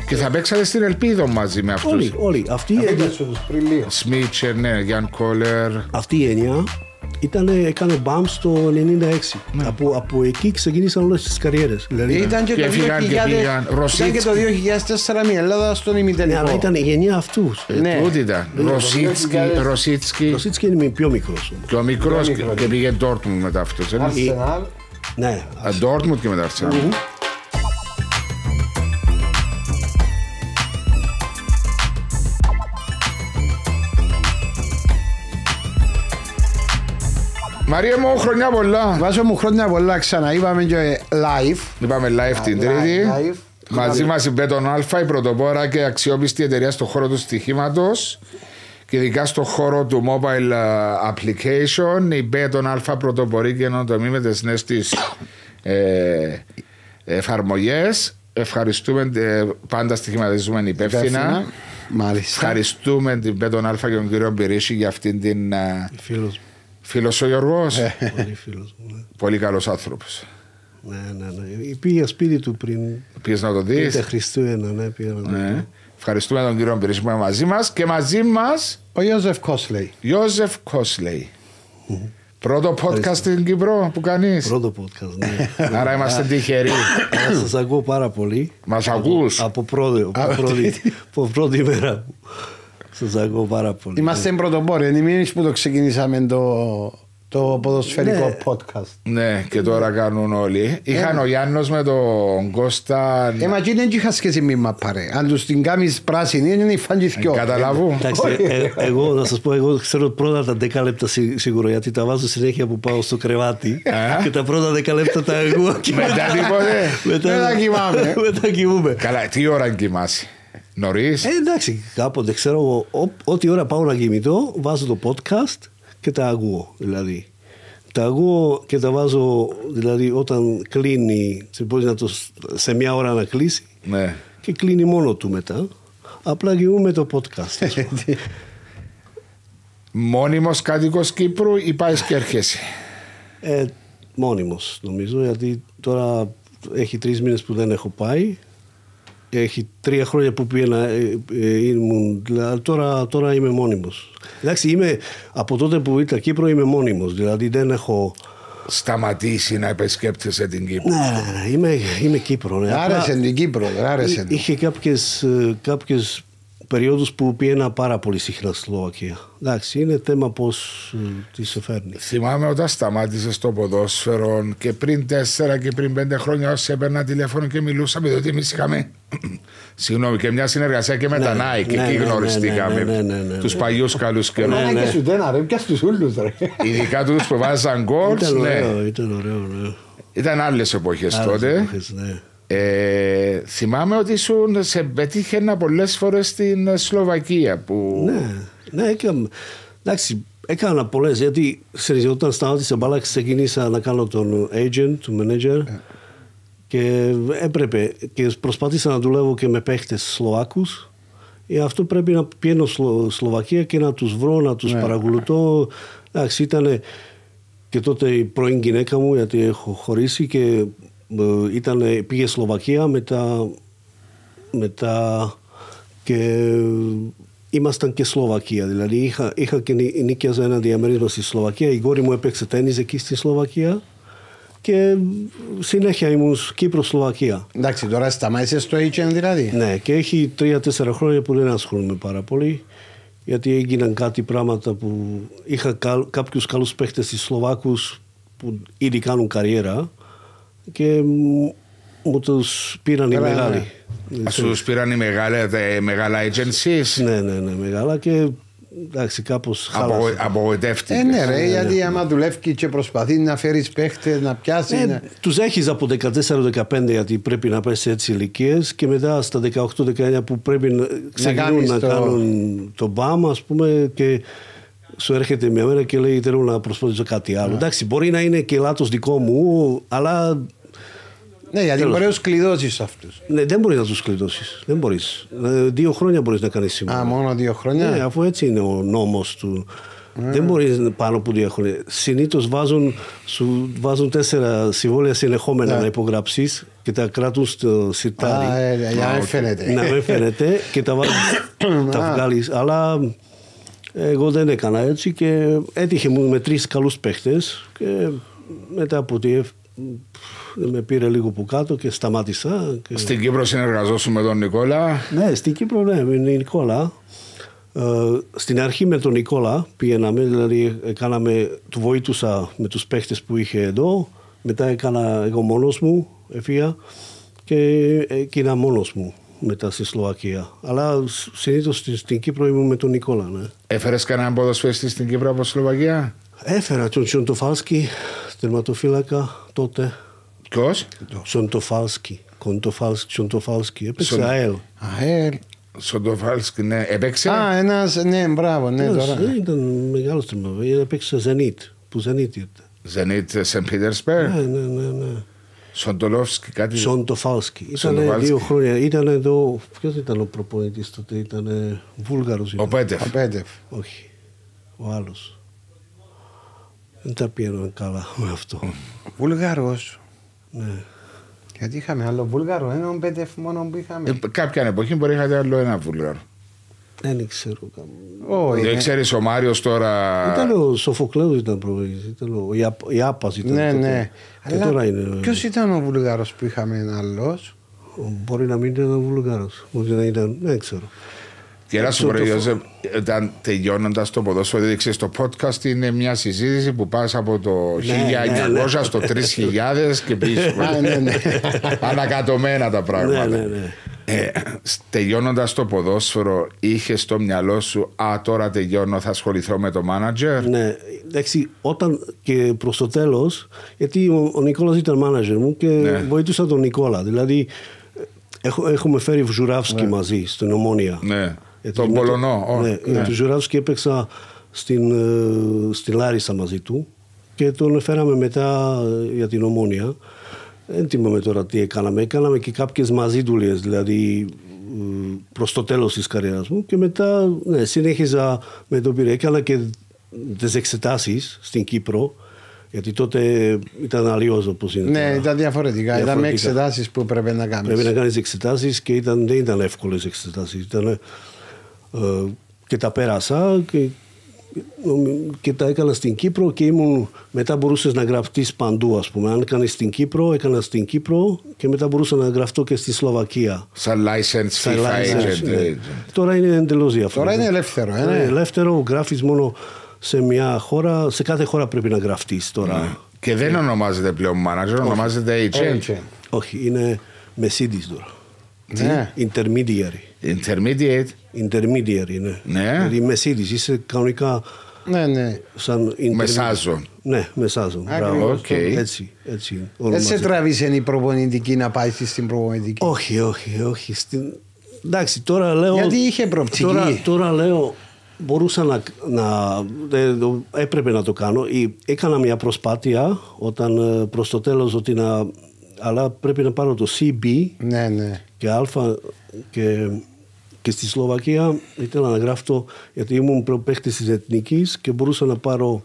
Και θα παίξατε στην Ελπίδο μαζί με αυτούς. Όλοι. Αυτή η έννοια. Σμίτσερ, ναι, Γιάν Κόλερ. Αυτή η έννοια έκανε μπαμ στο 96. Ναι. Από εκεί ξεκίνησαν όλες τις καριέρες. Δηλαδή, ήταν και το 2004 μια Ελλάδα στον ημιτελικό. Ναι, αλλά ήταν η γενιά αυτούς. Τούτη ήταν. Ροσίτσκι. Ροσίτσκι είναι πιο μικρός. Πιο μικρός και πήγε Ντόρτμουντ μετά αυτός. Αρσενάλ. Ναι. Ντόρτμουντ και μετά Αρσενάλ. Μαρία μου, χρονιά πολλά. Βάζω μου χρόνια πολλά ξανά. Είπαμε και live. Είπαμε live την Τρίτη. Μαζί μας η Μπέτον Αλφα, η πρωτοπόρα και αξιόπιστη εταιρεία στον χώρο του στοιχήματος και ειδικά στον χώρο του mobile application. Η Μπέτον Αλφα πρωτοπορεί και ενωτομή με τις νέες της εφαρμογές. Ευχαριστούμε, πάντα στοιχηματίζουμε υπεύθυνα. Μάλιστα. Ευχαριστούμε την Μπέτον Αλφα και τον κύριο Μπυρίσι για αυτήν την. Φίλος ο Γιώργος. Πολύ φίλος μου. Ναι. Πολύ καλός άνθρωπος. Ναι. Πήγα σπίτι του πριν. Πήγες να το δεις. Τα Χριστούγεννα, ναι, πήγα να το δεις. Ευχαριστούμε τον κύριο Μπυρίσι που είναι μαζί μας. Και μαζί μας ο Ιώζεφ Κόσλεϊ. Ιώζεφ Κόσλεϊ. Πρώτο podcast στην Κύπρο που κάνεις. Πρώτο podcast, ναι. Άρα είμαστε τυχεροί. Σας ακούω πάρα πολύ. Μας ακούς. Από πρώτη μέρα. Σας ακούω πάρα πολύ. Είμαστε πρωτοπόροι. Είναι εμείς που το ξεκινήσαμε το ποδοσφαιρικό podcast. Ναι, και τώρα κάνουν όλοι. Είχαν ο Γιάννος με τον Κώστα. Μα εκεί δεν είχα σχέση με μαπάρε. Αν τους την κάνεις πράσινη είναι η φαντιθκιό. Καταλάβου. Εγώ να σας πω, εγώ ξέρω πρώτα τα 10 λεπτά σίγουρα, γιατί τα βάζω συνέχεια που πάω στο κρεβάτι και τα πρώτα 10 λεπτά τα ακούω. Μετά τίποτε. Μετά κοιμάμαι. Καλά, τι ώρα κοιμάσαι? Νωρίς. Εντάξει, κάποτε ξέρω, ό,τι ώρα πάω να κοιμηθώ, βάζω το podcast και τα ακούω. Δηλαδή, τα ακούω και τα βάζω, δηλαδή, όταν κλείνει, σε μια ώρα να κλείσει, ναι. Και κλείνει μόνο του μετά. Απλά κοιμούμε το podcast. Μόνιμος κάτοικος Κύπρου ή πάεις και έρχεσαι? Μόνιμος, νομίζω, γιατί τώρα έχει 3 μήνες που δεν έχω πάει. Έχει 3 χρόνια που πήγαινα, ήμουν, δηλαδή τώρα είμαι μόνιμος. Εντάξει, από τότε που ήρθα Κύπρο είμαι μόνιμος, δηλαδή δεν έχω σταματήσει να επισκέπτεσαι την Κύπρο. Ναι, είμαι Κύπρο. Ναι. Άρεσε την Κύπρο, άρεσε. Είχε κάποιες περιόδους που πήγαινα πάρα πολύ συχνά στη Σλοβακία. Εντάξει, είναι θέμα πώς τι σε φέρνει. Θυμάμαι όταν σταμάτησες το ποδόσφαιρο και πριν 4 και πριν 5 χρόνια όσοι έπαιρνα τηλέφωνο και μιλούσαμε, διότι εμείς είχαμε και μια συνεργασία και με τα Nike και εκεί γνωριστήκαμε τους παλιούς καλούς καιρούς. Και σου τένα ρε, πιάσ' τους ούλους ρε. Ειδικά τους που βάζαν γκολ. Ήταν ωραίο. Ήταν άλλες εποχές τότε. Θυμάμαι ότι σε πετύχαινα πολλές φορές στην Σλοβακία που... Ναι, εντάξει, έκανα πολλές, γιατί όταν σταμάτησα μπάλα ξεκίνησα να κάνω τον agent, τον manager και έπρεπε και προσπάθησα να δουλεύω και με παίχτες Σλοβάκους. Αυτό πρέπει να πηγαίνω Σλοβακία και να τους βρω, να τους παρακολουθώ. Εντάξει, ήταν και τότε η πρώην γυναίκα μου, γιατί έχω χωρίσει και πήγε Σλοβακία μετά και ήμασταν και Σλοβακία. Δηλαδή είχα και νίκιαζα ένα διαμέρισμα στη Σλοβακία. Η κόρη μου έπαιξε τένις εκεί στη Σλοβακία και συνέχεια ήμουν Κύπρο-Σλοβακία. Εντάξει, τώρα σταμάτησες στο agent δηλαδή. Ναι, και έχει 3-4 χρόνια που δεν ασχολούμαι πάρα πολύ, γιατί έγιναν κάτι πράγματα που είχα κάποιους καλούς παίχτες στις Σλοβάκους που ήδη κάνουν καριέρα και μου τους πήραν οι μεγάλοι. Τους πήραν οι μεγάλα agencies. Ναι, μεγάλα και εντάξει κάπως χάλασε. Απογοητεύτηκες. Ναι ρε, γιατί άμα δουλεύει και προσπαθεί να φέρεις παίχτες, να πιάσει. Τους έχεις από 14-15 γιατί πρέπει να πες έτσι ηλικίες και μετά στα 18-19 που πρέπει να ξεκινούν να κάνουν το μπαμ, ας πούμε, και σου έρχεται μια μέρα και λέει θέλω να προσπαθήσω κάτι άλλο. Εντάξει, μπορεί να είναι και λάθος δικό μου, αλλά... Ναι, γιατί μπορεί να τους κλειδώσεις αυτούς. Ναι, δεν μπορείς να τους κλειδώσεις. Δεν μπορείς. 2 χρόνια μπορείς να κάνεις σήμερα. Μόνο 2 χρόνια. Ναι, αφού έτσι είναι ο νόμος του. Δεν μπορείς πάνω από 2 χρόνια. Συνήθως σου βάζουν 4 συμβόλαια συνεχόμενα να υπογράψεις και τα κράτουν στο σιρτάρι. Για να μην φαίνεται. Να μην φαίνεται και τα βγάλεις. Αλλά εγώ δεν έκανα έτσι και έτυχε μου με 3 καλούς παίχτες και μετά από ότι με πήρε λίγο που κάτω και σταμάτησα. Και... Στην Κύπρο συνεργαζόσουν με τον Νικόλα. Ναι, στην Κύπρο ναι, με τον Νικόλα. Στην αρχή με τον Νικόλα πήγαιναμε, δηλαδή του βοήθουσα με τους παίχτες που είχε εδώ. Μετά έκανα εγώ μόνος μου, έφυγα και έγινα μόνος μου μετά στη Σλοβακία. Αλλά συνήθως στην Κύπρο ήμουν με τον Νικόλα. Ναι. Έφερες κανέναν ποδοσφαιριστή στην Κύπρο από Σλοβακία? Έφερα τον Σοντοφάλσκι, τερματοφύλακα τότε. Ποιος? Σοντοφάλσκι, έπαιξε ΑΕΛ. Σοντοφάλσκι, ναι, έπαιξε. Ναι, μπράβο, ναι, τώρα. Ήταν μεγάλος τερματοφύλακας, έπαιξε Ζενίτ, που Ζενίτ ήρθε. Ζενίτ Σεν Πίτερσμπεργκ. Ναι. Σοντολόφσκι, κάτι. Σοντοφάλσκι. Ήταν 2 χρόνια. Ήταν εδώ. Ποιος ήταν ο προπονητής τότε? Ήταν Βούλγαρος. Ο Πέτεφ. Όχι. Ο άλλος. Δεν τα πήγαιναν καλά με αυτό. Βούλγαρος. Ναι. Γιατί είχαμε άλλο Βούλγαρο, έναν Πέτεφ μόνο που είχαμε. Κάποια εποχή μπορεί να είχατε άλλο ένα Βούλγαρο. Δεν ξέρω. Δεν ξέρεις ο Μάριος τώρα. Ήταν ο Σοφοκλέους ήταν προπονητής. Ήταν ο Ιάπας ήταν. Ναι. Αλλά ποιος ήταν ο Βουλγάρος που είχαμε άλλος? Μπορεί να μην ήταν ο Βουλγάρος. Μπορεί να ήταν, δεν ξέρω. Και να σου πω, όταν τελειώνοντας το ποδόσφαιρο, διότι ξέρεις, το podcast είναι μια συζήτηση που πας από το 1900 στο 3000 και πίσω. Ανακατωμένα τα πράγματα. Τελειώνοντας το ποδόσφαιρο, είχες στο μυαλό σου, τώρα τελειώνω, θα ασχοληθώ με το manager? Ναι, εντάξει, όταν και προς το τέλος, γιατί ο Νικόλας ήταν manager μου και βοηθούσα τον Νικόλα. Δηλαδή, έχουμε φέρει Ζουράφσκι μαζί στην Ομόνια. Ναι. Τον Πολωνό. Ναι. Τον Ζουράφσκι έπαιξα στην Λάρισα μαζί του και τον φέραμε μετά για την Ομόνια. Δεν θυμάμαι τώρα τι έκαναμε. Έκαναμε και κάποιες μαζί δουλειές, δηλαδή προς το τέλος της καριέρας μου και μετά συνέχιζα με τον πήρε. Έκανα και τις εξετάσεις στην Κύπρο, γιατί τότε ήταν αλλιώς όπως είναι. Ναι, ήταν διαφορετικά. Ήταν με εξετάσεις που πρέπει να κάνεις. Πρέπει να κάνεις εξετάσεις και δεν ήταν εύκολες εξετάσεις. Και τα πέρασα και τα έκανα στην Κύπρο και μετά μπορούσες να γραφτείς παντού, ας πούμε. Αν έκανα στην Κύπρο και μετά μπορούσα να γραφτώ και στη Σλοβακία. Σαν license FIFA agent. Ναι. Τώρα είναι εντελώς διαφορετικό. Τώρα είναι ελεύθερο. Ελεύθερο, γράφεις μόνο σε μια χώρα, σε κάθε χώρα πρέπει να γραφτείς τώρα. Και δεν ονομάζεται πλέον manager, ονομάζεται agent. Όχι, είναι Mercedes τώρα. Ναι. Intermediary, ναι. Δηλαδή Mercedes, είσαι κανονικά σαν Μεσάζο. Ναι, μεσάζο. Μπράβο. Έτσι. Δεν σε τραβήσε η προπονητική να πάει στην προπονητική? Όχι. Εντάξει, τώρα λέω... Γιατί είχε προοπτική? Τώρα λέω, μπορούσα έπρεπε να το κάνω. Έκανα μια προσπάθεια όταν προς το τέλος αλλά πρέπει να πάρω το CB και Α και στη Σλοβακία ήθελα να γράφω, γιατί ήμουν παίχτης της Εθνικής και μπορούσα να πάρω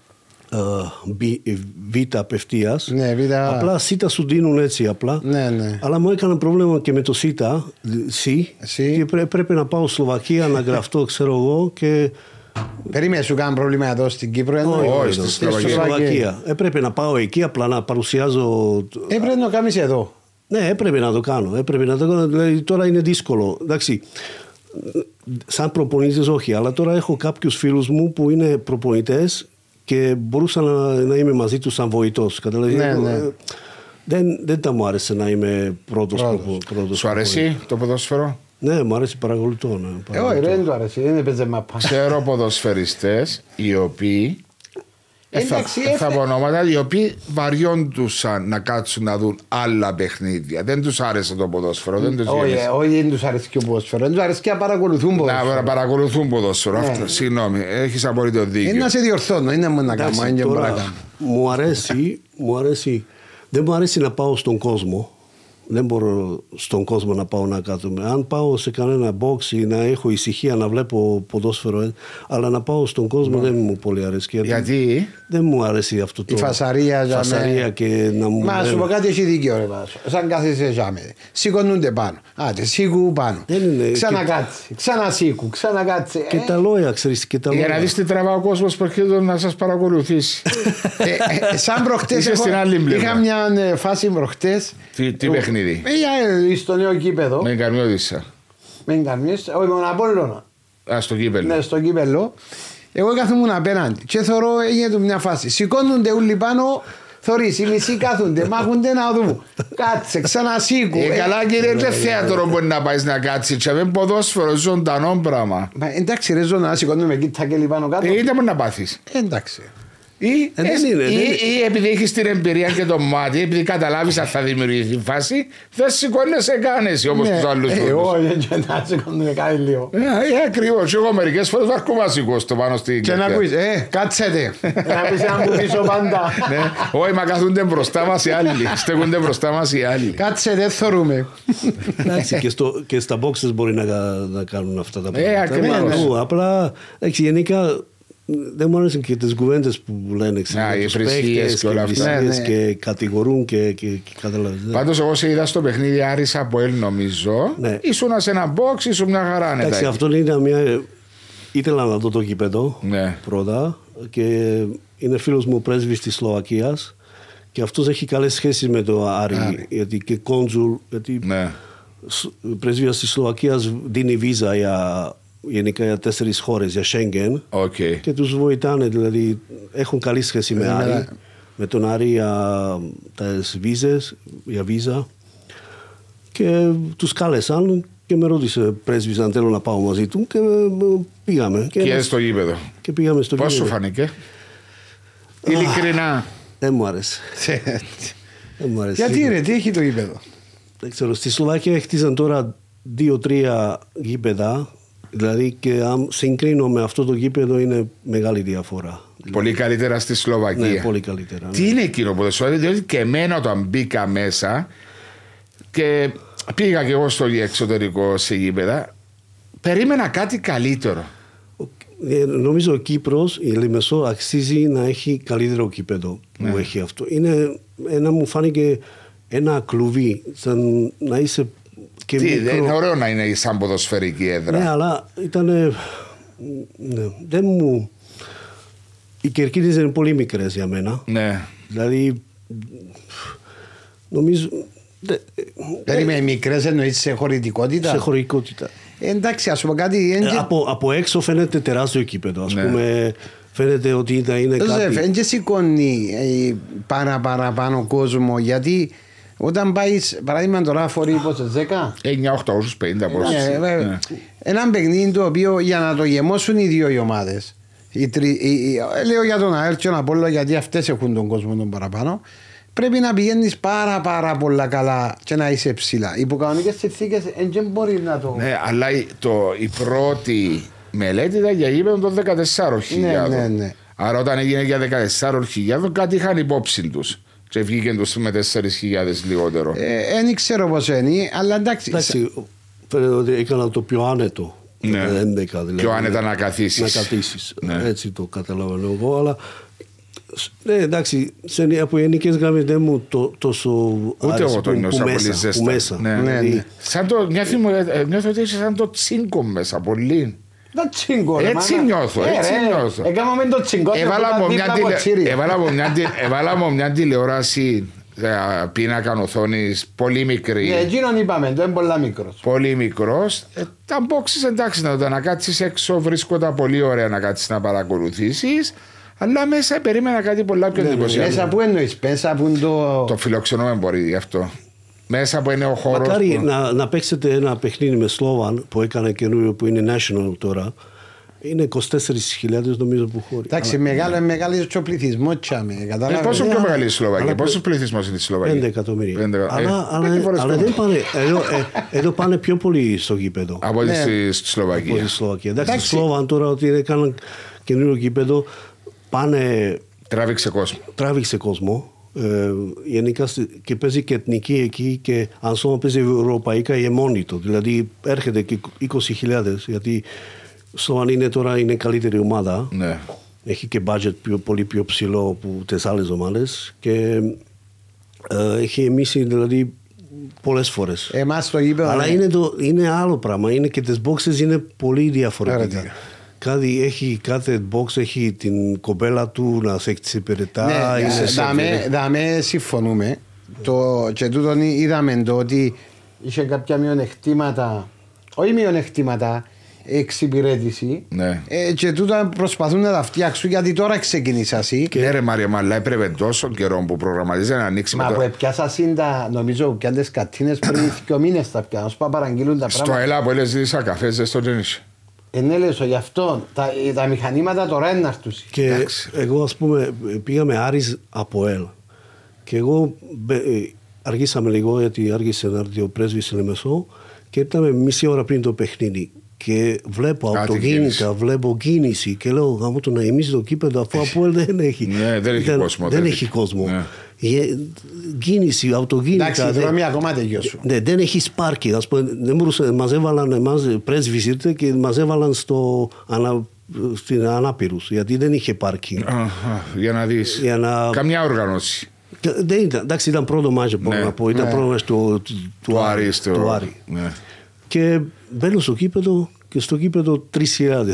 Β απευθείας. Ναι, απλά ΣΥΤΑ σου δίνουν έτσι απλά. Ναι. Αλλά μου έκανα πρόβλημα και με το ΣΥΤΑ και πρέπει να πάω Σλοβακία να γραφτώ, ξέρω εγώ. Και... Περίμενε, σου κάνουν πρόβλημα εδώ στην Κύπρο? Όχι, στη Σλοβακία. Έπρεπε να πάω εκεί απλά να παρουσιάζω. Έπρεπε να το κάνεις εδώ? Ναι, έπρεπε να το κάνω. Δηλαδή, τώρα είναι δύσκολο. Εντάξει, σαν προπονητής όχι, αλλά τώρα έχω κάποιους φίλους μου που είναι προπονητές και μπορούσα να είμαι μαζί τους σαν βοητός. Δεν τα μου άρεσε να είμαι πρώτος. Σου αρέσει το ποδόσφαιρο? Ναι, μου αρέσει, παρακολουθώ. Όχι, δεν του αρέσει, δεν έπαιζε μάπα. Ξέρω ποδοσφαιριστές οι οποίοι θα πω ονόματα, οι οποίοι βαριόντουσαν να κάτσουν να δουν άλλα παιχνίδια. Δεν τους άρεσε το ποδόσφαιρο. Όχι, δεν τους άρεσε και ο ποδόσφαιρο. Δεν τους άρεσε και να παρακολουθούν ποδόσφαιρο. Να παρακολουθούν ποδόσφαιρο. Αυτό, συγγνώμη, έχεις απολύτω δίκιο. Είναι να σε διορθώνω, είναι μόνο να κάνω. Μου αρέσει. Δεν μου αρέσει να πάω στον κόσμο. Δεν μπορώ στον κόσμο να πάω να κάθομαι. Αν πάω σε κανένα box ή να έχω ησυχία να βλέπω ποδόσφαιρο, αλλά να πάω στον κόσμο δεν μου πολύ αρέσει. Γιατί? Δεν μου αρέσει αυτό το. Η φασαρία και να μου. Μα σου πω κάτι, έχει δίκιο, ρε Βάσο. Σαν κάθεσαι ζάμε. Σηκωνούνται πάνω. Άντε, σήκου πάνω. Ξανακάτσε. Ξανασήκου. Ξανακάτσε. Και τα λόγια, ξέρεις. Για να δεις τι τραβά ο κόσμος προκειμένου να σας παρακολουθήσει. Σαν προχτές. Είχα μια φάση προχτές. Τι παιχνίδι. Στο νέο κήπεδο. Με Καρμιώδησα. Όχι, με τον Απόλλωνα. Στο κύπελο. Ναι, στο κύπελο. Εγώ κάθομαι απέναντι και θεωρώ έγινε μια φάση. Σηκώνονται όλοι πάνω, θωρείς, οι μισοί κάθονται, μάχονται να δουν. Κάτσε, ξανασήκου. Καλά κύριε, δεν θέατρο μπορεί να πάει να κάτσει. Και με ποδόσφαιρο, ζωντανό πράγμα. Εντάξει ρε ζώνα, σηκώνουμε κοίτα και πάνω κάτω. Είτε μπορεί να πάθεις. Εντάξει. Ή επειδή έχεις την εμπειρία και το μάτι, επειδή καταλάβεις αν θα δημιουργηθεί φάση, δεν σηκώνεσαι καν εσύ όπως τους άλλους. Όχι, να σηκώνουμε κάτι λίγο. Ακριβώς, εγώ μερικές φορές θα αρκούμε να σηκώσω πάνω στην και να ακούεις, κάτσετε. Να πεις έναν που πίσω πάντα. Όχι, μα καθούνται μπροστά μας οι άλλοι. Στέκονται μπροστά μας οι άλλοι. Κάτσε, δεν θωρούμε. Και στα boxes μπορεί να κάνουν αυτά τα πράγματα. Απλά, γενικά, δεν μου αρέσουν και τις κουβέντες που λένε οι πρισίες και όλα αυτά και κατηγορούν και καταλαβαίνεις. Πάντως εγώ σε είδα στο παιχνίδι Άρης Αποέλ νομίζω. Ήσουν σε ένα box, ήσουν μια χαρά. Εντάξει, αυτό είναι μια. Ήθελα να δω το γήπεδο πρώτα και είναι φίλος μου πρέσβης της Σλοβακίας και αυτός έχει καλές σχέσεις με το Άρη γιατί και κόντζουλ, γιατί η πρέσβεια της Σλοβακίας δίνει βίζα γενικά για 4 χώρες, για Schengen και τους βοηθάνε, δηλαδή έχουν καλή σχέση με τον Άρη για τις βίζες, για βίζα και τους κάλεσαν και με ρώτησε πρέσβης αν θέλω να πάω μαζί του και πήγαμε. Και στο γήπεδο. Και πήγαμε στο πώς σου φάνηκε? Ειλικρινά. Δεν μου άρεσε. Γιατί ρε, τι έχει το γήπεδο? Δεν ξέρω, στη Σλοβακία χτίζαν τώρα 2-3 γήπεδα. Δηλαδή και αν συγκρίνω με αυτό το γήπεδο είναι μεγάλη διαφορά. Πολύ καλύτερα στη Σλοβακία. Ναι, πολύ καλύτερα. Τι είναι εκείνο που δεν σου αρέσει? Διότι και εμένα όταν μπήκα μέσα και πήγα και εγώ στο εξωτερικό σε γήπεδα, περίμενα κάτι καλύτερο. Νομίζω ο Κύπρος, η Λεμεσό αξίζει να έχει καλύτερο γήπεδο που έχει αυτό. Μου φάνηκε ένα κλουβί, σαν να είσαι. Είναι ωραίο να είναι σαν ποδοσφαιρική έδρα. Ναι, αλλά ήταν. Δεν μου. Οι κερκίδες είναι πολύ μικρές για μένα. Ναι. Δηλαδή. Νομίζω. Περίμενε, μικρές εννοείς σε χωρητικότητα? Σε χωρητικότητα. Εντάξει, ας πούμε κάτι. Από έξω φαίνεται τεράστιο κήπεδο. Ας πούμε, φαίνεται ότι είναι κάτι. Δεν και σηκώνει παραπάνω κόσμο γιατί. Όταν πάει, παράδειγμα τώρα φορεί πόσο, 10? 9-850 πόσο. Ένα παιχνίδι το οποίο για να το γεμώσουν οι δύο οι ομάδες. Λέω για τον ΑΕΛ και τον Απόλλωνα γιατί αυτές έχουν τον κόσμο τον παραπάνω. Πρέπει να πηγαίνεις πάρα πολλά καλά και να είσαι ψηλά. Υπό κανονικές συνθήκες δεν μπορεί να το. Ναι, αλλά η πρώτη μελέτη ήταν για γήπεδο των 14.000. Ναι. Άρα όταν έγινε για 14.000 κάτι είχαν υπόψη τους. Και βγήκαν τους με 4.000 λιγότερο. Δεν ξέρω πώς είναι, αλλά εντάξει. Φαίνεται ότι έκανα το πιο άνετο. Ναι. 11, δηλαδή, πιο άνετα να καθίσεις. Ναι. Έτσι το καταλαβαίνω εγώ, αλλά εντάξει, από γενικές γραμμές δεν μου τόσο ούτε εγώ το νιώσα πολύ ζέστα. Μέσα. Ναι. Νιώθω ότι είσαι σαν το τσίγκο μέσα, πολύ. Έτσι νιώθω. Έκαναμε το τσιγκό. Έβαλα μου μια τηλεόραση πίνακα οθόνης πολύ μικρή. Ναι, εκείνον είπαμε, το είναι πολλά μικρός. Πολύ μικρός. Τα boxes εντάξει να κάτσεις έξω βρίσκονταν πολύ ωραία να κάτσεις να παρακολουθήσεις. Αλλά μέσα περίμενα κάτι πολλά πιο εντυπωσιακό. Μέσα που εννοείς, μέσα που το φιλοξενούμε μπορεί γι' αυτό. Μέσα που είναι ο χώρος. Μακάρι να παίξετε ένα παιχνίδι με Σλόβαν που έκανε καινούριο που είναι national τώρα. Είναι 24.000 νομίζω που χώροι. Εντάξει, μεγάλο ο πληθυσμό τσάμε. Πόσο πιο μεγάλη η Σλοβακία, πόσο πληθυσμό είναι η Σλοβακία? 5 εκατομμύρια. Αλλά δεν πάνε. Εδώ πάνε πιο πολύ στο γήπεδο. Από ό,τι στη Σλοβακία. Εντάξει, στη Σλόβαν τώρα ότι έκαναν καινούριο γήπεδο πάνε. Τράβηξε κόσμο. Γενικά και παίζει και εθνική εκεί και αν σώμα παίζει ευρωπαϊκά είναι μόνη του. Δηλαδή έρχεται και 20.000 γιατί Σλοβαν είναι τώρα είναι καλύτερη ομάδα. Ναι. έχει και budget πολύ πιο ψηλό από τις άλλες ομάδες και έχει εμίσει δηλαδή πολλές φορές. Εμάς το γήπεδο. Αλλά είναι άλλο πράγμα. Είναι και τις boxes είναι πολύ διαφορετικά. Κάθε box έχει την κοπέλα του να σε εξυπηρετά. Δαμε συμφωνούμε. Και τούτον είδαμε το ότι είχε κάποια μειονεκτήματα, όχι μειονεκτήματα, εξυπηρέτηση. Ναι. Και τούτα προσπαθούν να τα φτιάξουν γιατί τώρα ξεκίνησα εσύ. Ναι ρε Μάρια, αλλά έπρεπε τόσο καιρό που προγραμματίζει να ανοίξει. Μα που πιάσα νομίζω που πιάνε τις κατίνες πριν 2 μήνες τα πιάνω, σπα παραγγείλουν τα πράγματα. Στο ΕΛΑ που έλεγες ζήτησα καφές στο Τζένισι. Ναι, λέω γι' αυτό. Τα μηχανήματα τώρα είναι αρτούσι. Και εγώ ας πούμε πήγαμε Άρης από ΕΛ. Και εγώ αργήσαμε λίγο γιατί άργησε να έρθει ο πρέσβης στην Λεμεσό και ήρθαμε μισή ώρα πριν το παιχνίδι. Και βλέπω αυτοκίνητα, βλέπω κίνηση και λέω γάμο το να εμείς το κήπεδο αφού από ΕΛ δεν έχει. Ναι, δεν έχει κόσμο. Δεν έχει κόσμο. Ναι. Κίνηση, αυτοκίνητα. Εντάξει, δρόμοι ακόμα τελειώσουν. Ναι, δεν έχει σπάρκι. Δεν μπορούσε, μας έβαλαν εμάς πρέσβης ήρθε και μας έβαλαν στην Ανάπηρους γιατί δεν είχε πάρκινγκ. Για να δεις. Καμιά οργανώση. Δεν ήταν, εντάξει, ήταν πρώτο μάτσο μπορώ να πω. Ήταν πρώτο μάτσο του Άρη. Ναι. Και μπαίνω στο κήπεδο και στο κήπεδο 3.000.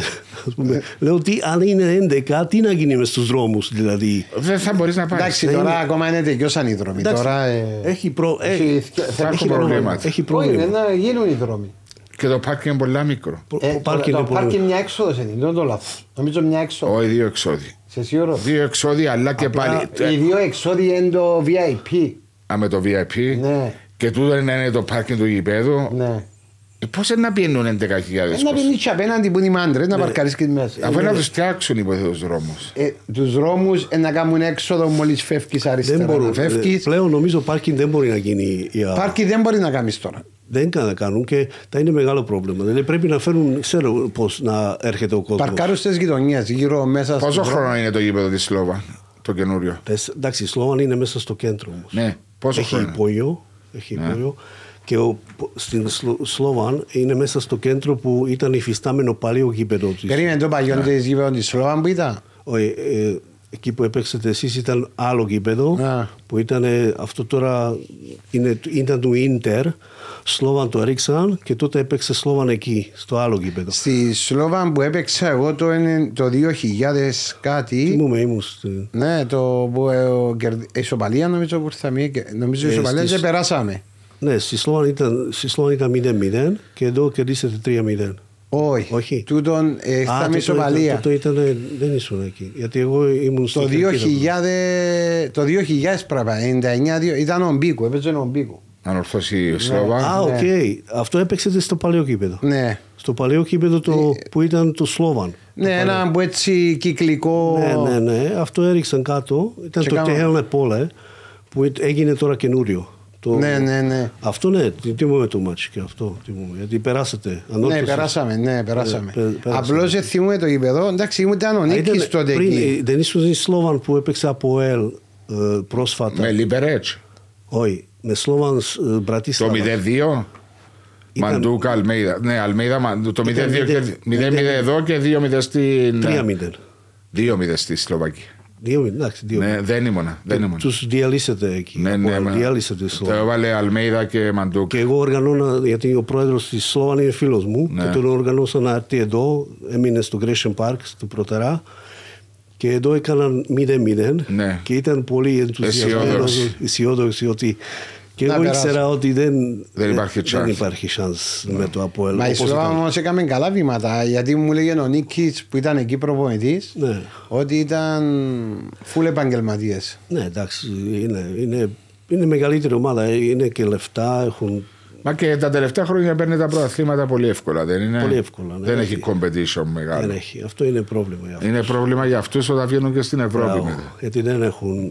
Λέω τι, αν είναι 11, τι να γίνει μες στους δρόμους δηλαδή. Δεν θα μπορείς να πάρεις. Εντάξει, τώρα ακόμα είναι τελειώσαν οι δρόμοι. Έχει προβλήματα. Όχι, να γίνουν οι δρόμοι. Και το πάρκινγκ είναι πολύ μικρό. Το πάρκινγκ μια έξοδος είναι, δεν το λάθος. Νομίζω μια έξοδο. Όχι, 2 εξόδοι. Σε σίγουρο. 2 εξόδοι, αλλά και πάλι. Οι 2 εξόδοι είναι το VIP. Με το VIP. Ναι. Και τούτο είναι το πάρκινγκ του γηπέδου. Ναι. Πώς είναι να πιένουν 11.000 να πιένουν και απέναντι που είναι οι μάντρες, να παρκάρεις και μέσα. Αφού να τους φτιάξουν υποθέτω τους δρόμους. Τους δρόμους να κάνουν έξοδο μόλις φεύγεις αριστερά. Πλέον νομίζω πάρκινγκ δεν μπορεί να γίνει. Πάρκινγκ δεν μπορεί να κάνεις τώρα. Δεν θα κάνουν και θα είναι μεγάλο πρόβλημα. Δηλαδή πρέπει να φέρουν, ξέρω πώς να έρχεται ο κόσμος. Παρκάρουν στις γειτονιές, γύρω μέσα. Πόσο χρόνο είναι το γήπεδο της Σλόβαν, το καινούριο? Εντάξει, η Σλόβαν είναι μέσα στο κέντρο όμως. Ναι, πόσο χρόνο? Έχει υπόγειο. Και στην Σλόβαν είναι μέσα στο κέντρο που ήταν υφιστάμενο παλιό γήπεδο της. Περίμενε το παλιό της γήπεδο της Σλόβαν που ήταν. Όχι, εκεί που έπαιξετε εσείς ήταν άλλο γήπεδο που ήταν αυτό τώρα ήταν του Ίντερ. Σλόβαν το έριξαν και τότε έπαιξε Σλόβαν εκεί, στο άλλο γήπεδο. Στη Σλόβαν που έπαιξα εγώ το 2000 κάτι. Ήμουν. Ναι, το ισοπαλία νομίζω που ήρθαμε. Νομίζω ισοπαλία και περάσαμε. Ναι, στη Σλόβαν ήταν 0-0 και εδώ κερδίσατε 3-0. Όχι. Τούτον ήρθαμε ισοπαλία. Δεν ήσουν εκεί. Γιατί εγώ ήμουν στο. Το 2000 πράγμα, 99 ήταν ο Μπίκου, έπαιζε ο Μπίκου. Αν ορθώσει η Σλόβαν. Οκ. Αυτό έπαιξε στο παλαιό κήπεδο. Ναι. Στο παλαιό κήπεδο που ήταν το Σλόβαν. Ναι, ένα που έτσι κυκλικό. Ναι. Αυτό έριξαν κάτω. Ήταν το Τεχέλνε Πόλε που έγινε τώρα καινούριο. Ναι. Αυτό ναι, τιμούμε το μάτσο και αυτό. Γιατί περάσατε. Ναι, περάσαμε. Απλώς θυμούμε το γήπεδο. Εντάξει, ήταν ο Νίκης τότε εκεί. Δεν ήσουν στη Σλόβαν που έπαιξε από ΕΛ πρόσφατα. Με Λιμπερέτς. Όχι, με Σλόβαν Μπρατίσλαβα. Το 0-2. Μαντούκα, Αλμέιδα. Ναι, Αλμέιδα, το 0-2 εδώ και 2-0 στην. 3-0. 2-0 στη Σλοβακία. 2-0. Ναι, δεν ήμουνα. Τους διαλύσατε εκεί. Ναι, το έβαλε Αλμέιδα και Μαντούκα. Και εγώ οργανώνα, γιατί ο πρόεδρος της Σλόβαν είναι φίλος μου, και τον οργανώσα να έρθει εδώ, έμεινε στο Gresham Park, στο Προτερά. Και εδώ έκαναν 0-0 και ήταν πολύ αισιόδοξοι ότι. Και εγώ ήξερα ότι δεν υπάρχει chance με το ΑΠΟΕΛ. Μα η Σλόβαν όμως έκαμε καλά βήματα, γιατί μου λέγε ο Νίκης που ήταν εκεί προπονητής ότι ήταν full επαγγελματίες. Ναι, εντάξει, είναι μεγαλύτερη ομάδα, είναι και λεφτά, έχουν. Μα και τα τελευταία χρόνια παίρνει τα πρωταθλήματα πολύ εύκολα, δεν είναι? Πολύ εύκολα. Δεν έχει competition μεγάλο. Δεν έχει. Αυτό είναι πρόβλημα για αυτούς. Είναι πρόβλημα για αυτούς όταν βγαίνουν και στην Ευρώπη. Γιατί δεν έχουν.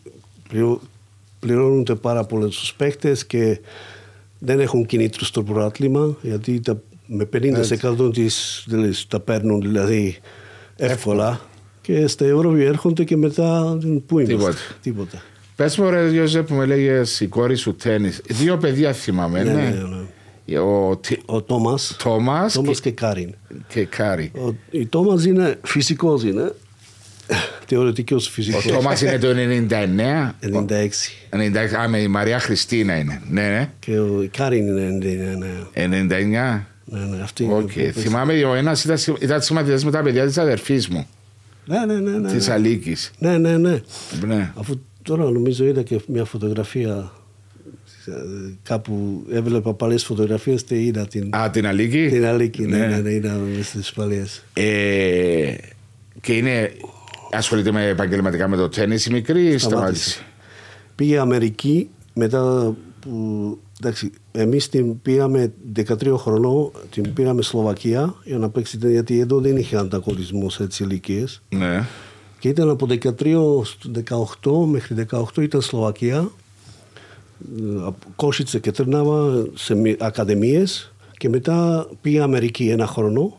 Πληρώνονται πάρα πολλούς τους παίκτες και δεν έχουν κινήτρους στο πρωτάθλημα, γιατί με 50% τα παίρνουν δηλαδή εύκολα και στα Ευρώπη έρχονται και μετά πού είμαστε. Τίποτα. Πες μου ρε Γιώζε που με λέγες η κόρη σου τένις. 2 παιδιά θυμάμαι. Ναι. Ο Τόμας και Κάριν. Και Κάρι. Η Τόμας είναι φυσικός είναι. Θεωρητικός φυσικός. Ο Τόμας είναι το 99. 96. Α, με η Μαρία Χριστίνα είναι. Ναι. Και η Κάριν είναι 99. Ναι, αυτή είναι. Θυμάμαι ο ένας ήταν συμμαθητές με τα παιδιά της αδερφής μου. Ναι. Της Αλίκης. Ναι. Αφού τώρα νομίζω είδα και μια φωτογραφία κάπου έβλεπα παλιές φωτογραφίες και είδα την Αλίκη. Την Αλίκη, ναι, είδα στις παλιές. Και ασχολείται επαγγελματικά με το τέννις η μικρή ή σταμάτησε? Πήγε Αμερική μετά που, εντάξει, εμείς την πήγαμε 13 χρονών, την πήγαμε Σλοβακία για να παίξει, γιατί εδώ δεν είχε ανταγωνισμό σε έτσι ηλικίες. Ναι. Και ήταν από 13 στο 18 μέχρι 18 ήταν Σλοβακία, Κόσιτσε και Τρνάβα σε ακαδημίες, και μετά πήγε Αμερική ένα χρόνο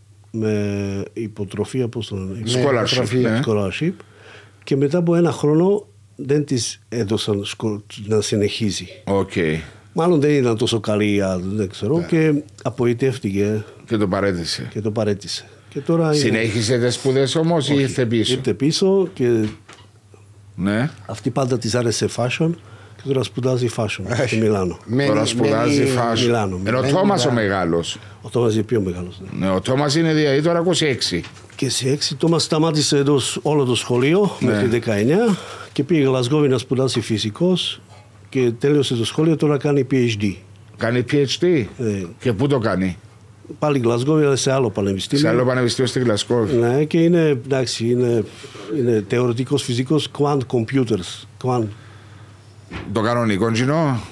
με υποτροφία, πώς το λένε, scholarship, και μετά από ένα χρόνο δεν της έδωσαν να συνεχίζει. Okay. Μάλλον δεν ήταν τόσο καλή, δεν ξέρω, και απογοητεύτηκε και το παρέτησε. Και τώρα συνέχισε τις σπουδές όμως ή ήρθε πίσω? Ήρθε πίσω και ναι. Αυτή πάντα της άρεσε fashion και τώρα σπουδάζει fashion στη Μιλάνο. Τώρα σπουδάζει fashion. Μιλάνο. Ενώ ο Τόμας ο μεγάλος. Ο Τόμας είναι πιο μεγάλος. Ναι, ο Τόμας είναι δηλαδή τώρα 26. Και σε 6 Τόμας σταμάτησε εδώ όλο το σχολείο μέχρι 19 και πήγε Γλασγκόβι να σπουδάσει φυσικός και τέλειωσε το σχολείο, τώρα κάνει PhD. Κάνει PhD? Και πού το κάνει? Πάλι Γλασγκόβι, αλλά σε άλλο πανεπιστήμιο. Σε άλλο πανεπιστήμιο στη Γλασγκόβι. Ναι, και είναι, εντάξει, είναι θεωρητικός φυσικός quant computers. Quant. Το κανονικό κοινό.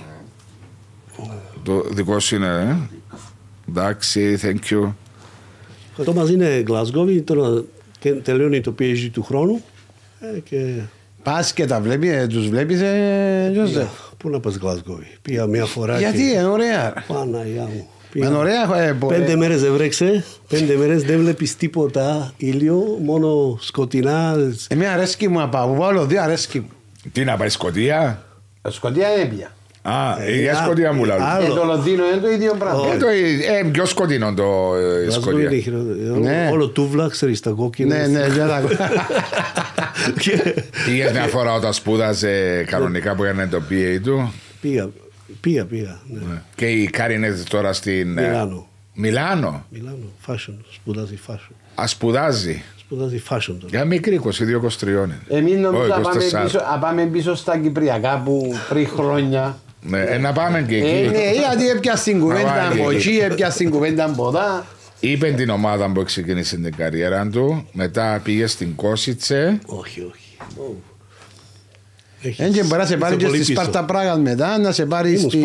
Το δικό σου είναι, εντάξει, thank you. Ο Τόμας είναι Γλασγκόβι, τώρα τελειώνει το PhD του χρόνου. Και... Πας και τα βλέπεις, τους βλέπεις, Γιώζεφ? Πού να πας Γλασγκόβι? Πήγα μια φορά. Γιατί, είναι ωραία. Παναγιά μου. Είναι ωραία. 5 μέρες έβρεξε, 5 μέρες δεν βλέπεις τίποτα ήλιο, μόνο σκοτεινά. Εμένα αρέσκει μου να πάω, άλλο δύο αρέσκει μου. Τι να πάει, Σκωτία? Σκωτία είναι πια. Για Σκωτία μου λαλούν. Και το Λονδίνο είναι το ίδιο πράγμα. Πιο σκοτεινό το Σκωτία. Όλο τούβλα, ξέρεις, τα κόκκινα. Ναι, για τα Πήγες μια φορά όταν σπούδασε κανονικά που έκανε το PA του? Πήγα. Και η Κάρη είναι τώρα στην Μιλάνο. Μιλάνο, fashion, σπουδάζει fashion. Σπουδάζει fashion τώρα. Για μικρή, 22-23 είναι. Εμείς νομίζω να πάμε πίσω στα Κυπριακά που πριν χρόνια. Να πάμε και εκεί. Ναι, γιατί έπιασε την κουβέντα από εκεί, έπιασε την κουβέντα από εδώ. Είπε την ομάδα που ξεκίνησε την καριέρα του, μετά πήγε στην Κόσιτσε. Όχι. Έτσι μπορεί να σε πάρει και στη Σπάρτα Πράγα μετά, να σε πάρει στη...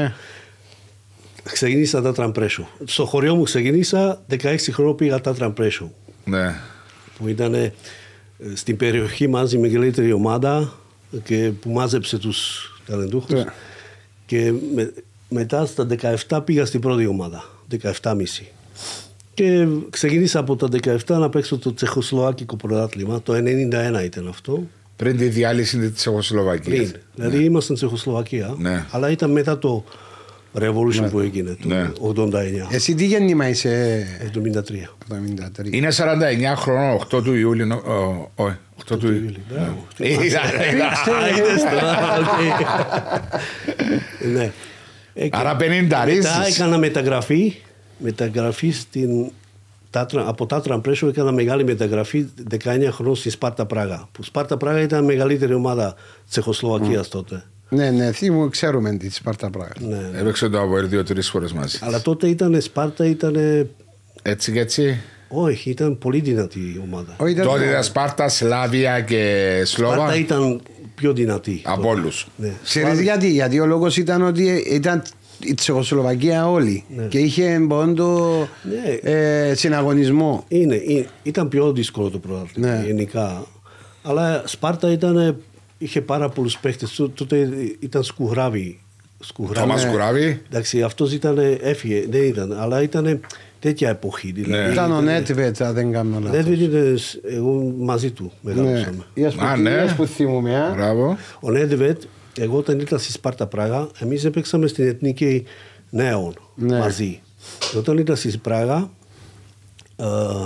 Ξεκίνησα τα Τραμπρέσο. Στο χωριό μου ξεκίνησα, 16 χρόνια πήγα τα Τραμπρέσο. Ναι. Που ήταν στην περιοχή μας η μεγαλύτερη ομάδα και που μάζεψε τους ταλεντούχους. Και μετά στα 17 πήγα στην πρώτη ομάδα, 17,5. Και ξεκίνησα από τα 17 να παίξω το Τσεχοσλοβάκικο πρωτάθλημα, το 1991 ήταν αυτό. Πριν τη διάλυση της Τσεχοσλοβακίας. Δηλαδή ήμασταν Τσεχοσλοβακία, αλλά ήταν μετά το Revolution που έγινε το 89. Εσύ τι γέννημα είσαι? 73. Είναι 49 χρόνων, 8 του Ιούλη. 8 του Ιούλη. Άρα 50 ρίσεις. Μετά έκανα μεταγραφή από τα Τραμπρέσο, έκανα μεγάλη μεταγραφή 19 χρόνων στη Σπάρτα Πράγα. Που Σπάρτα Πράγα ήταν η μεγαλύτερη ομάδα Τσεχοσλοβακίας τότε. Ναι, ξέρουμε τη Σπάρτα Πράγα. Έπαιξε το Αβοέρ 2-3 φορές μαζί. Αλλά τότε ήταν Σπάρτα, έτσι και έτσι. Όχι, ήταν πολύ δυνατή η ομάδα. Τότε ήταν Σπάρτα, Σλάβια και Σλόβα. Σπάρτα ήταν πιο δυνατή. Από όλους. Ξέρεις γιατί ο λόγος ήταν ότι ήταν η Τσεχοσλοβακία όλη και είχε πόντο συναγωνισμό. Ήταν πιο δύσκολο το πρωτάθλημα γενικά. Αλλά Σπάρτα είχε πάρα πολλούς παίχτες. Τότε ήταν Σκουράβι. Τόμας Σκουράβι. Εντάξει, αυτός έφυγε, δεν ήταν, αλλά ήταν τέτοια εποχή. Δηλαδή, ήταν ο Νέτβετ, αν δεν κάνω λάθος. Νέτβετ ήταν, εγώ μαζί του μεγαλώσαμε. Ναι, που θυμούμε. Ο Νέτβετ, εγώ όταν ήρθα στη Σπάρτα Πράγα, εμείς έπαιξαμε στην Εθνική Νέων μαζί. Και όταν ήρθα στη Πράγα,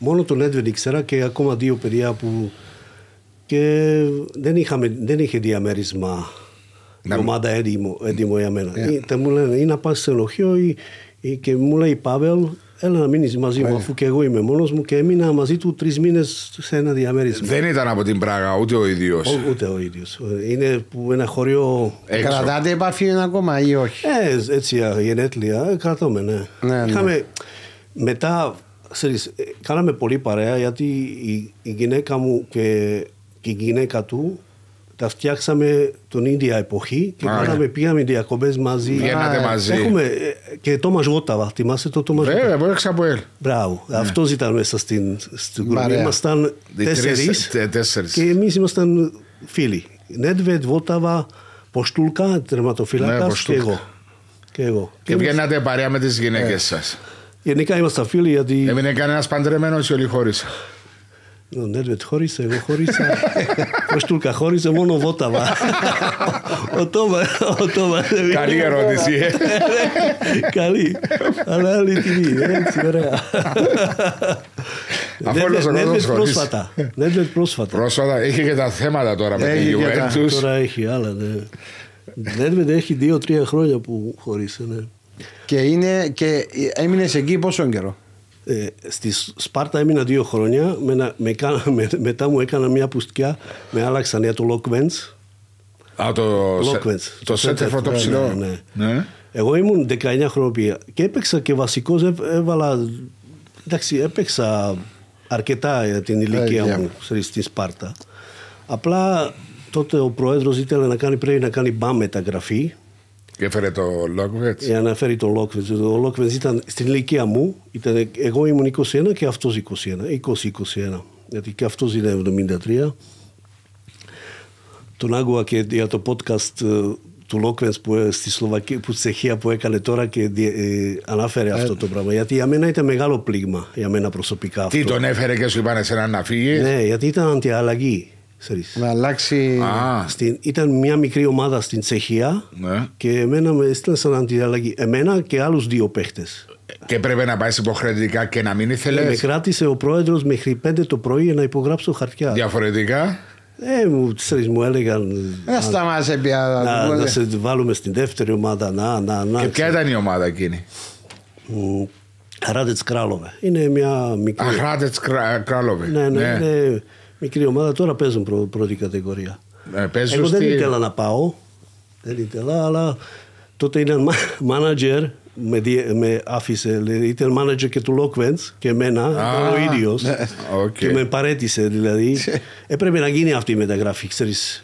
μόνο τον Nedved ήξερα και ακόμα 2 παιδιά που και δεν είχε διαμέρισμα η ομάδα έτοιμο για μένα. Μου λένε ή να πας σε ενοχείο και μου λέει Πάβελ, έλα να μείνεις μαζί μου αφού και εγώ είμαι μόνος μου και έμεινα μαζί του 3 μήνες σε ένα διαμέρισμα. Δεν ήταν από την Πράγα ούτε ο ίδιος. Ούτε ο ίδιος. Είναι που ένα χωρίο... Κρατάτε επαφή ακόμα ή όχι? Έτσι γενέτλια, κρατώμε, ναι. Είχαμε μετά, κάναμε πολύ παρέα γιατί η γυναίκα μου και η γυναίκα του τα φτιάξαμε τον ίδια εποχή και πήγαμε διακοπές μαζί. Βγαίνατε μαζί. Έχουμε και Τόμας Γόταβα. Θυμάσαι το Τόμας Γόταβα? Βέβαια, μπορεί από ελ. Μπράβο. Αυτός ήταν μέσα στην групή. Ήμασταν 4 και εμείς ήμασταν φίλοι. Nedved, Βόταβα, Ποστούλκα, τερματοφύλακας και εγώ. Και βγαίνατε παρέα με τις γυναίκες σας. Γενικά ήμασταν φίλοι γιατί... Έμεινε κανένας παντρεμένος ή όλοι χώρισαν? Ο Nedved χώρισε, εγώ χώρισα. Ο Στούλκα χώρισε, μόνο ο Βόταβα. Ο Τόμα. Καλή ερώτηση. Καλή. Αλλά άλλη τιμή. Έτσι, ωραία. Nedved πρόσφατα. Πρόσφατα. Έχει και τα θέματα τώρα με τη Juventus. Τώρα έχει άλλα. Nedved έχει 2-3 χρόνια που χώρισε. Και έμεινες εκεί πόσο καιρό? Στη Σπάρτα έμεινα 2 χρόνια. Μετά μου έκανα μια πουστιά. Με άλλαξαν για το Lokvens. Το σέντερφορ το ψηλό. Ναι. Εγώ ήμουν 19 χρόνια και έπαιξα και βασικός. Έπαιξα αρκετά για την ηλικία μου στη Σπάρτα. Απλά τότε ο πρόεδρος ήθελε πρέπει να κάνει μπαμ μεταγραφή. Και έφερε το Lokvens. Για να φέρει το Lokvens. Ο Lokvens ήταν στην ηλικία μου. Εγώ ήμουν 21 και αυτός 20-21. Γιατί και αυτός είναι 73. Τον άκουγα και για το podcast του Lokvens που στη Σλοβακία, που στη Τσεχία που έκανε τώρα και ανάφερε αυτό το πράγμα. Γιατί για μένα ήταν μεγάλο πλήγμα, για μένα προσωπικά αυτό. Τι τον έφερε και σου είπαν εσένα να φύγει? Ναι, γιατί ήταν αντιαλλαγή. Να αλλάξει. Ήταν μια μικρή ομάδα στην Τσεχία και εμένα με έστειλαν σαν αντιαλλαγή. Εμένα και άλλους 2 παίχτες. Και πρέπει να πάει υποχρεωτικά και να μην ήθελες? Με κράτησε ο πρόεδρος μέχρι 5 το πρωί για να υπογράψω χαρτιά. Διαφορετικά? Μου έλεγαν να σε βάλουμε στην δεύτερη ομάδα. Και ποια ήταν η ομάδα εκείνη? Hradec Králové. Είναι μια μικρή. Hradec Králové. Ναι, είναι μικρή ομάδα. Τώρα παίζουν πρώτη κατηγορία. Εγώ δεν ήθελα να πάω. Αλλά τότε ήταν manager. Με άφησε, ήταν manager και του Lokvens και εμένα, ο ίδιος. Και με παρέτησε δηλαδή. Έπρεπε να γίνει αυτή η μεταγραφή, ξέρεις.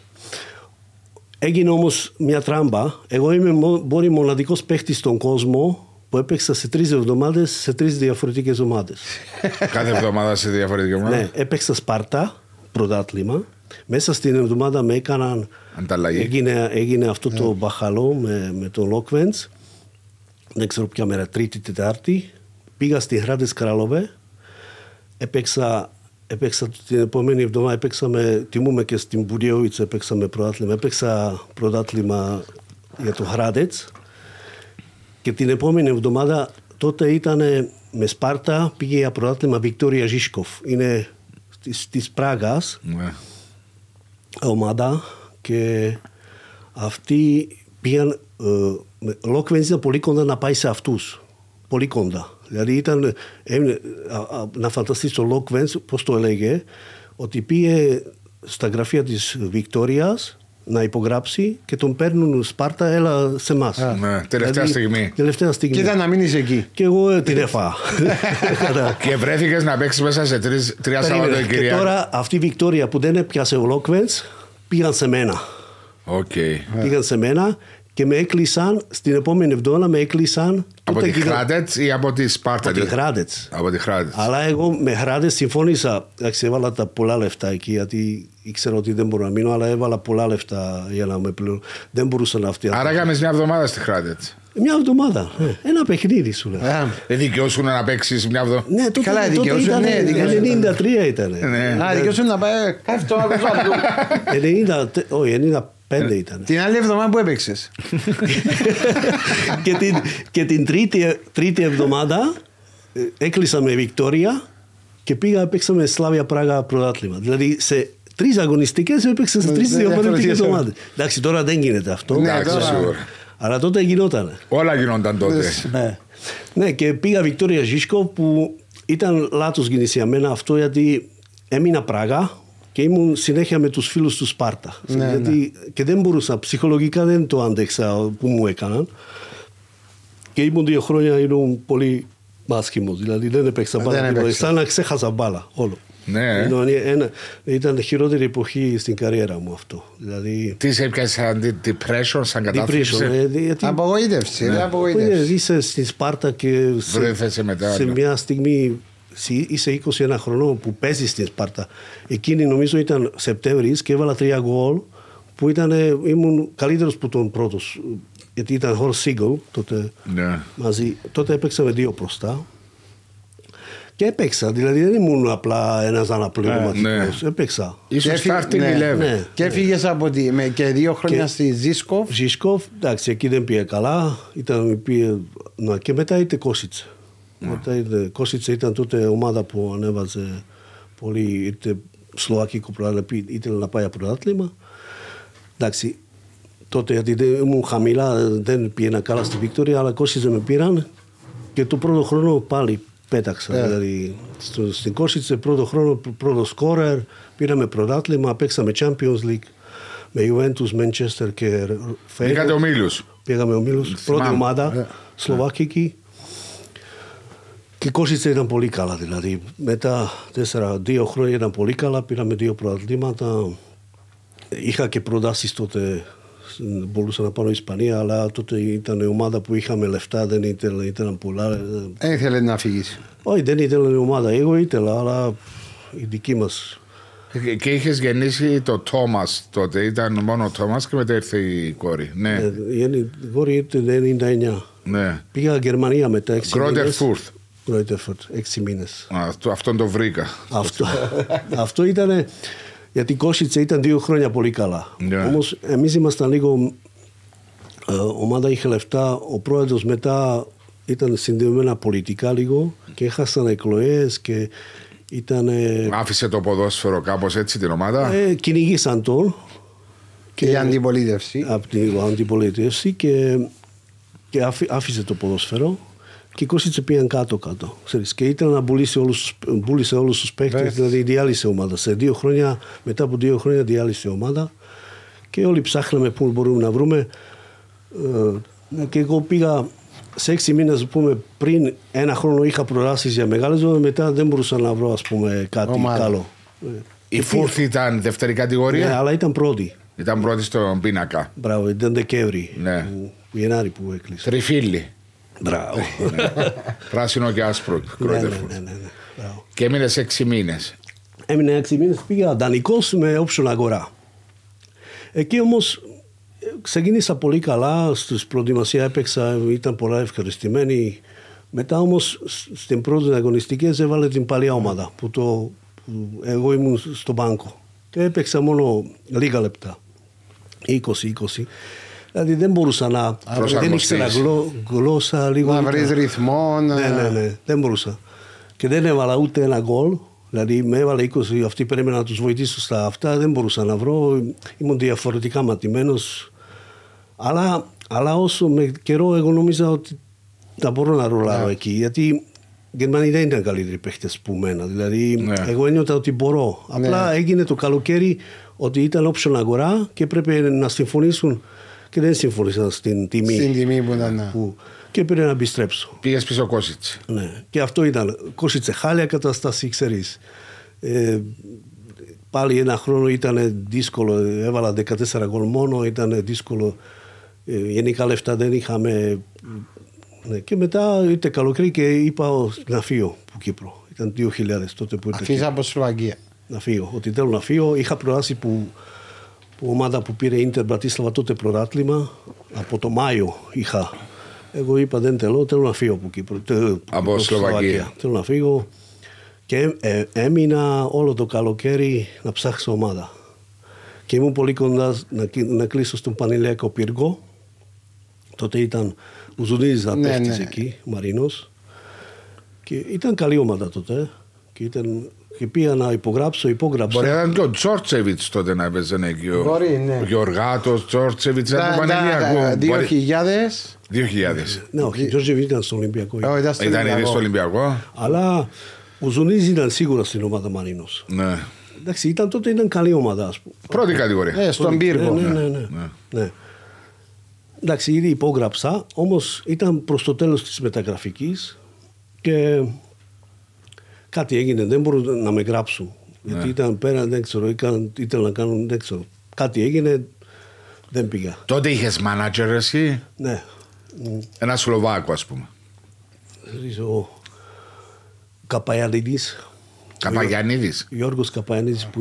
Έγινε όμως μια τράμπα. Εγώ είμαι μοναδικός παίχτης στον κόσμο που έπαιξα σε 3 εβδομάδες σε 3 διαφορετικές ομάδες. Κάθε εβδομάδα σε διαφορετική ομάδα? Ναι, έπαιξα Σπάρτα, πρωτάθλημα. Μέσα στην εβδομάδα με έκαναν. Έγινε αυτό το μπαχαλό με τον Lokvens. Δεν ξέρω ποια μέρα, Τρίτη, Τετάρτη. Πήγα στη Hradec Králové. Έπαιξα την επόμενη εβδομάδα. Τιμούμε και στην Μπουδιόβιτσα. Έπαιξα πρωτάθλημα για το Hradec. Και την επόμενη εβδομάδα τότε ήταν με Σπάρτα. Πήγε για πρωτάθλημα Βικτόρια Ζίσκοφ. Είναι της Πράγας. Ομάδα. Και αυτοί πήγαν. Ο Lokvens ήταν πολύ κοντά να πάει σε αυτούς. Πολύ κοντά. Δηλαδή να φανταστείς το Lokvens, πώς το έλεγε, ότι πήγε στα γραφεία της Βικτόριας να υπογράψει και τον παίρνουν Σπάρτα, έλα σε εμάς. Τελευταία στιγμή. Και ήταν να μείνεις εκεί. Και εγώ την έφαγα. Και βρέθηκες να παίξεις μέσα σε 3 Σαββατοκύριακα. Και τώρα αυτή η Βικτόρια που δεν έπιασε ο Lokvens πήγαν σε μένα. Πήγαν σε μένα. Και με έκλεισαν, στην επόμενη εβδομάδα Από τη Hradec ή από τη Σπάρτα? Από τη Hradec. Αλλά εγώ με Hradec συμφώνησα. Έβαλα τα πολλά λεφτά εκεί, γιατί ήξερα ότι δεν μπορώ να μείνω, αλλά έβαλα πολλά λεφτά για να με πληρώνω. Δεν μπορούσα να αυτή. Άρα έκανες μια εβδομάδα στη Hradec? Μια εβδομάδα. Ένα παιχνίδι σου λέω. Δεν δικαιώσουν να παίξεις μια εβδομάδα? Ναι, τότε ήταν 93 ήταν. Δικαιώσουν να πάει. Όχι, 95 ήταν. Την άλλη εβδομάδα που έπαιξες? Και την τρίτη εβδομάδα έκλεισα με Βικτόρια και πήγα, παίξαμε Σλάβια Πράγα πρωτάθλημα. Δηλαδή σε 3 αγωνιστικές έπαιξα σε 3 διαφορετικές ομάδες. Εντάξει, τώρα δεν γίνεται αυτό. Αλλά τότε γινόταν. Όλα γινόταν τότε. Ναι, και πήγα Βικτόρια Ζίσκο που ήταν λάθος για μένα αυτό, γιατί έμεινα Πράγα και ήμουν συνέχεια με τους φίλους του Σπάρτα. Και δεν μπορούσα, ψυχολογικά δεν το άντεξα που μου έκαναν. Και ήμουν 2 χρόνια, ήμουν πολύ άσχημος. Δηλαδή δεν έπαιξα μπάλα. Σαν να ξέχασα μπάλα όλο. Ναι. Ήταν χειρότερη εποχή στην καριέρα μου αυτό. Δηλαδή, τι σε έπιασε σαν depression, σαν κατάθλιψη? Απογοήτευση. Είσαι στη Σπάρτα και σε μια στιγμή είσαι 21 χρονών που παίζεις στην Σπάρτα. Εκείνη νομίζω ήταν Σεπτέμβρης και έβαλα 3 γκολ που ήμουν καλύτερος που τον πρώτος. Γιατί ήταν Horst Siegel τότε μαζί. Τότε έπαιξα με 2 μπροστά. Και έπαιξα, δηλαδή δεν ήμουν απλά ένας αναπληρωματικός. Έπαιξα. Ίσως starting 11. Και έφυγες και 2 χρόνια στη Ζίσκοφ. Ζίσκοφ, εντάξει, εκεί δεν πήγε καλά. Και μετά ήρθε Κόσιτσε. Κόσιτσε ήταν τότε ομάδα που ανέβαζε πολύ. Ήρθε Σλοβακικό πρωτάθλημα, ήθελε να πάει από πρωτάθλημα. Εντάξει, τότε γιατί ήμουν χαμηλά, δεν πήγαινα καλά στη Βικτόρια, αλλά Κόσιτσε με πήραν και το πρώτο χρόνο πάλι πέταξα. Δηλαδή, στην Κόσιτσε πρώτο χρόνο, πρώτο σκόρερ, πήραμε πρωτάθλημα, παίξαμε Champions League με Juventus, Manchester και Feyenoord. Πήγατε ομίλους. Πήγαμε ομίλους, πρώτη ομάδα, Σλοβακική. Και η Κόσιτσε ήταν πολύ καλά, δηλαδή. Μετά 2 χρόνια ήταν πολύ καλά, πήραμε 2 πρωταθλήματα. Είχα και προτάσεις τότε, μπορούσα να πάω στην Ισπανία, αλλά τότε ήταν η ομάδα που είχαμε λεφτά, δεν ήταν πολλά. Δεν ήθελε να φύγεις. Όχι, δεν ήθελε η ομάδα. Εγώ ήθελα, αλλά η δική μας. Και είχες γεννήσει το Τόμας τότε, ήταν μόνο ο Τόμας και μετά ήρθε η κόρη. Ναι. Η κόρη ήρθε το 1999. Ναι. Πήγα Γερμανία μετά 6 μήνες. Γκρότερφουρθ. 6 μήνες. Αυτόν το βρήκα. Αυτό ήταν. Γιατί η Κόσιτσε ήταν 2 χρόνια πολύ καλά. Όμως εμείς ήμασταν λίγο. Ομάδα είχε λεφτά. Ο πρόεδρος μετά ήταν συνδεδεμένα πολιτικά λίγο και έχασαν εκλογές και ήταν. Άφησε το ποδόσφαιρο κάπως έτσι την ομάδα. Κυνηγήσαν τον. Και η αντιπολίτευση. Από την αντιπολίτευση και άφησε το ποδόσφαιρο. Και η Κόσιτσε πήγαν κάτω-κάτω. Και ήταν να πουλήσει όλους τους παίκτες, δηλαδή διάλυσε ομάδα. Σε 2 χρόνια, μετά από 2 χρόνια διάλυσε ομάδα. Και όλοι ψάχναμε πού μπορούμε να βρούμε. Και εγώ πήγα σε 6 μήνες, πριν 1 χρόνο είχα προτάσεις για μεγάλες ομάδες, μετά δεν μπορούσα να βρω κάτι καλό. Η Φούρθ ήταν δεύτερη κατηγορία. Ναι, αλλά ήταν πρώτη. Ήταν πρώτη στον πίνακα. Μπράβο, ήταν Δεκέμβρη. Ναι. Γενάρη που έκλεισε. Τριφύλλι. Μπράβο. Πράσινο και άσπρο. Ναι. Και έμεινες 6 μήνες. Έμεινε 6 μήνες, πήγα δανεικός με option αγορά. Εκεί όμως ξεκίνησα πολύ καλά, στις προετοιμασία έπαιξα, ήταν πολλά ευχαριστημένοι. Μετά όμως στην πρώτη αγωνιστικές έβαλε την παλιά ομάδα που εγώ ήμουν στο μπάνκο και έπαιξα μόνο λίγα λεπτά, 20-20. Δηλαδή δεν μπορούσα να. Δεν ήξερα γλώσσα λίγο. Να βρεις ρυθμό. Ναι, δεν μπορούσα. Και δεν έβαλα ούτε ένα γκολ. Δηλαδή με έβαλα 20, αυτοί περίμενα να τους βοηθήσω στα αυτά. Δεν μπορούσα να βρω. Ήμουν διαφορετικά ματημένος. Αλλά όσο με καιρό εγώ νόμιζα ότι θα μπορώ να ρολάρω εκεί. Γιατί οι Γερμανοί δεν ήταν καλύτεροι παίχτες που μένα. Δηλαδή εγώ ένιωτα ότι μπορώ. Απλά έγινε το καλοκαίρι ότι ήταν option αγορά και πρέπει να συμφωνήσουν. Και δεν συμφωνήσαν στην τιμή. Στην τιμή που ήταν. Και πρέπει να επιστρέψω. Πήγες πίσω Κόσιτσε. Ναι. Και αυτό ήταν. Κόσιτσε, χάλια κατάσταση, ξέρεις. Πάλι 1 χρόνο ήταν δύσκολο. Έβαλα 14 γκολ μόνο. Ήταν δύσκολο. Γενικά λεφτά δεν είχαμε. Ναι. Και μετά ήρθε καλοκαίρι και είπα να φύγω από Κύπρο. Ήταν 2000 τότε που ήρθε. Αφήσα από Σλοβακία. Να φύγω. Ότι θέλω να φύγω. Είχα προτάσει που ομάδα που πήρε Ίντερ Μπρατίσλαβα τότε πρωτάθλημα, από το Μάιο είχα. Εγώ είπα δεν θέλω να φύγω από Κύπρο. Από Σλοβακία. Θέλω να φύγω και έμεινα όλο το καλοκαίρι να ψάξω ομάδα. Και ήμουν πολύ κοντά να κλείσω στον Πανηλιακό Πύργο. Τότε ήταν ο Ζουνίδης να παίχτης εκεί, ο Μαρίνος. Και ήταν καλή ομάδα τότε. Και πήγα να υπογράψω, υπόγραψα. Μπορεί να ήταν και ο Τζόρτσεβιτς τότε να έπαιζε εκεί. Μπορεί, ναι. Ο Γεωργάτος, Τζόρτσεβιτς, ήταν το Παναγιακό. 2000. Ναι, όχι, ο Τζόρτσεβιτς ήταν στο Ολυμπιακό. Ήταν ήδη στο Ολυμπιακό. Αλλά ο Ζουνής ήταν σίγουρα στην ομάδα Μαρίνος. Ναι. Εντάξει, τότε ήταν καλή ομάδα, ας πούμε. Πρώτη κατηγορία. Στον πύργο. Ναι. Εντάξει, ήδη υπόγραψα, όμως ήταν προς το τέλος της μεταγραφικής και κάτι έγινε, δεν μπορούν να με γράψουν. Γιατί ήταν πέρα, δεν ξέρω, ήθελαν να κάνουν, δεν ξέρω. Κάτι έγινε, δεν πήγα. Τότε είχες μάνατζερ εσύ? Ναι. Ένα Σλοβάκο, ας πούμε. Ο Καπαγιαννίδης. Καπαγιαννίδης. Γιώργος Καπαγιαννίδης που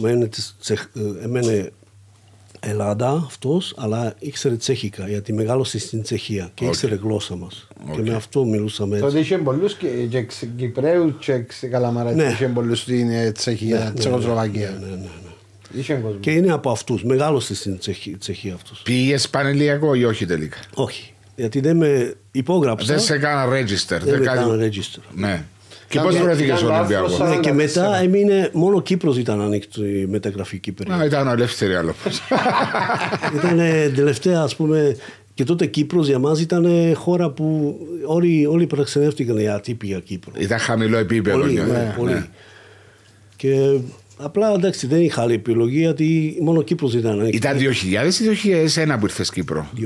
έμενε Ελλάδα αυτός, αλλά ήξερε τσέχικα, γιατί μεγάλωσε στην Τσεχία και ήξερε γλώσσα μας. Και με αυτό μιλούσαμε έτσι. Τότε είχε πολλούς και Κυπρέους και Καλαμαράτες, είχε πολλούς στην Τσεχία, Τσεχοσλοβακία. Και είναι από αυτούς, μεγάλωσε στην Τσεχία αυτός. Πήγες πανελληνιακό ή όχι τελικά? Όχι, γιατί δεν με υπόγραψα. Δεν σε έκανα register. Δεν με έκανα register. Ναι. Και πώς βρέθηκες στο Ολυμπιακό? Ναι, και μετά έμεινε, μόνο Κύπρος ήταν ανοιχτή η μεταγραφική περίοδο. Ήταν ελεύθερη άλλο. Ήταν τελευταία, ας πούμε, και τότε Κύπρος για μας ήταν χώρα που όλοι προξενεύτηκαν για ατύπια Κύπρο. Ήταν χαμηλό επίπεδο. Πολύ. Και απλά εντάξει δεν είχα άλλη επιλογή γιατί μόνο Κύπρος ήταν ανοιχτή. Ήταν 2000 ή 2001 που ήρθες Κύπρο? 2000.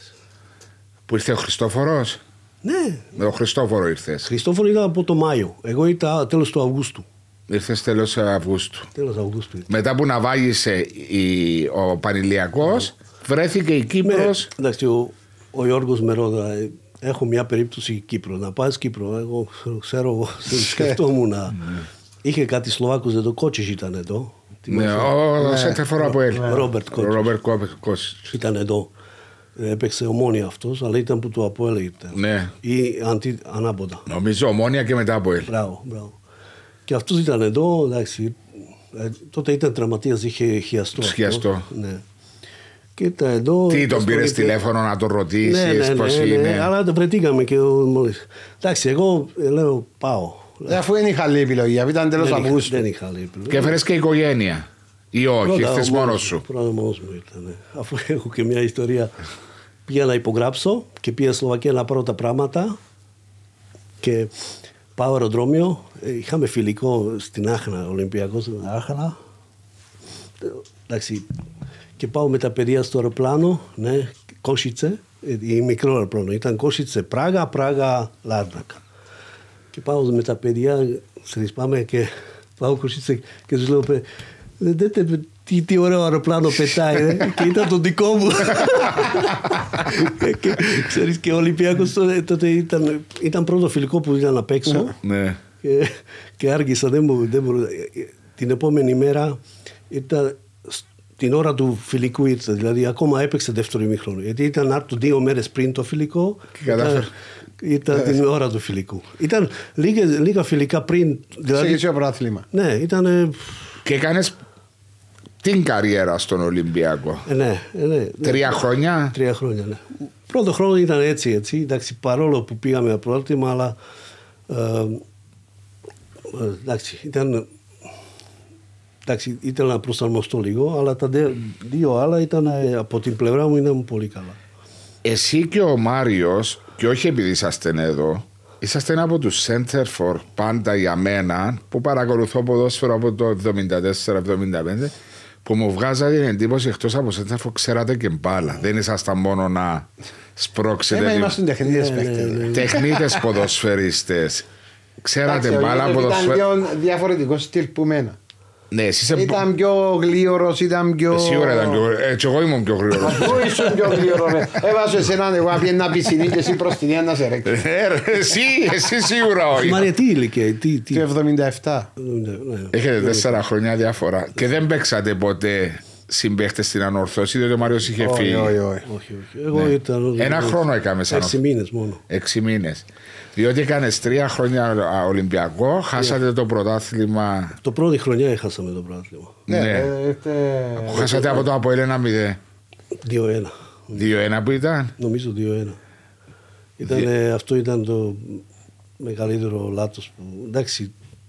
Που ήρθε ο Χριστόφορος? Ναι. Με τον Χριστόφορο ήρθες? Χριστόφορο ήταν από το Μάιο. Εγώ ήρθα τέλος του Αυγούστου. Ήρθες τέλος Αυγούστου. Τέλος Αυγούστου. Μετά που ναυάγησε ο Πανηλιακός, βρέθηκε η Κύπρος. Ναι, εντάξει, ο Γιώργος με ρώτησε, έχω μια περίπτωση Κύπρο. Να πας Κύπρο. Εγώ ξέρω, σκεφτόμουν να. Είχε κάτι Σλοβάκους εδώ, Κότσις ήταν εδώ. Ναι, ο Σέντερφορ από ελ. Ρόμπερτ Κότσις. Ήταν εδώ. Έπαιξε Ομόνια αυτός, αλλά ήταν που το Αποέλ ήταν. Ναι. Ή ανάποδα. Νομίζω Ομόνια και μετά Αποέλ. Μπράβο. Και αυτός ήταν εδώ, εντάξει. Τότε ήταν τραυματίας, είχε χιαστό. Ναι. Και ήταν εδώ. Τι, τον πήρες τηλέφωνο να τον ρωτήσεις πώς είναι? Ναι, αλλά το βρεθήκαμε και μόλις. Εντάξει, εγώ λέω πάω. Αφού δεν είχα άλλη επιλογή, ήταν τέλος Αυγούστου. Δεν είχα άλλη επιλογή. Και έφερες και οικογένεια? Ή όχι, ήρθες μόνος σου? Πρώτα μόνος μου ήρθα, αφού έχω και μια ιστορία. Πήγα να υπογράψω και πήγα στη Σλοβακία να πάρω τα πράγματα και πάω αεροδρόμιο. Είχαμε φιλικό στην Άχνα, Ολυμπιακό στην Άχνα. Εντάξει, και πάω με τα παιδιά στο αεροπλάνο, ναι, Κόσιτσε, ή μικρό αεροπλάνο. Ήταν Κόσιτσε, Πράγα, Λάρνακα. Και πάω με τα παιδιά, πάμε και πάω Κόσιτσε και τους λέω, δείτε τι ωραίο αεροπλάνο πετάει, και ήταν το δικό μου. Και ξέρεις, και ο Ολυμπιακός τότε ήταν πρώτο φιλικό που ήταν απ' έξω. Ναι. Και άργησα, δεν μπορούσα. Την επόμενη μέρα την ώρα του φιλικού ήρθα, δηλαδή ακόμα έπαιξε δεύτερο ημίχρονο. Γιατί ήταν άρτου 2 μέρες πριν το φιλικό. Ήταν την ώρα του φιλικού. Ήταν λίγα φιλικά πριν. Δηλαδή, σε πρωτάθλημα. Ναι, ήταν. Και έκανες την καριέρα στον Ολυμπιακό. Ναι. 3 χρόνια. 3 χρόνια, ναι. Πρώτο χρόνο ήταν έτσι. Εντάξει, παρόλο που πήγαμε πρωτάθλημα, αλλά εντάξει, ήθελα να προσαρμοστώ λίγο, αλλά τα 2 άλλα ήταν από την πλευρά μου ήταν πολύ καλά. Εσύ και ο Μάριος, και όχι επειδή είσαστε εδώ, είσαστε ένα από τους center for πάντα για μένα που παρακολουθώ ποδόσφαιρο από το 74-75, που μου βγάζατε την εντύπωση εκτός από center for ξέρατε και μπάλα. Δεν ήσασταν μόνο να σπρώξετε. Ήμασταν τεχνίτες παίκτες. Τεχνίτες ποδοσφαιριστές. Ξέρατε μπάλα ποδοσφαιριστές. Ήταν πιο διαφορετικό στυλ που μένα. Ναι, ήταν πιο γλίωρος, ήταν πιο... Σίγουρα ήταν πιο γλίωρος. Έτσι εγώ ήμουν πιο γλίωρος. Αφού ήσουν πιο γλίωρος. Έβαζω εσέναν εγώ να πιένει ένα πισινί και εσύ προς την ένα να σε ρέξει. Εσύ σίγουρα όχι. Μαρία, τι ηλικία? Το 77. Έχετε 4 χρόνια διαφορά. Και δεν παίξατε ποτέ συμπαίχτες στην ανορθώση, διότι ο Μάριος είχε φύγει? Όχι. Εγώ ήταν... 1 χρόνο έκαμε σαν 6 μήνες μόνο. 6 μήνες. Διότι έκανες 3 χρόνια Ολυμπιακό, χάσατε το πρωτάθλημα. Το πρώτη χρονιά έχασαμε το πρωτάθλημα. Ναι. Χάσατε από το Αποέλ 1-0. 2-1. 2-1 που ήταν? Νομίζω 2-1. Αυτό ήταν το μεγαλύτερο λάθος που... Εντάξει,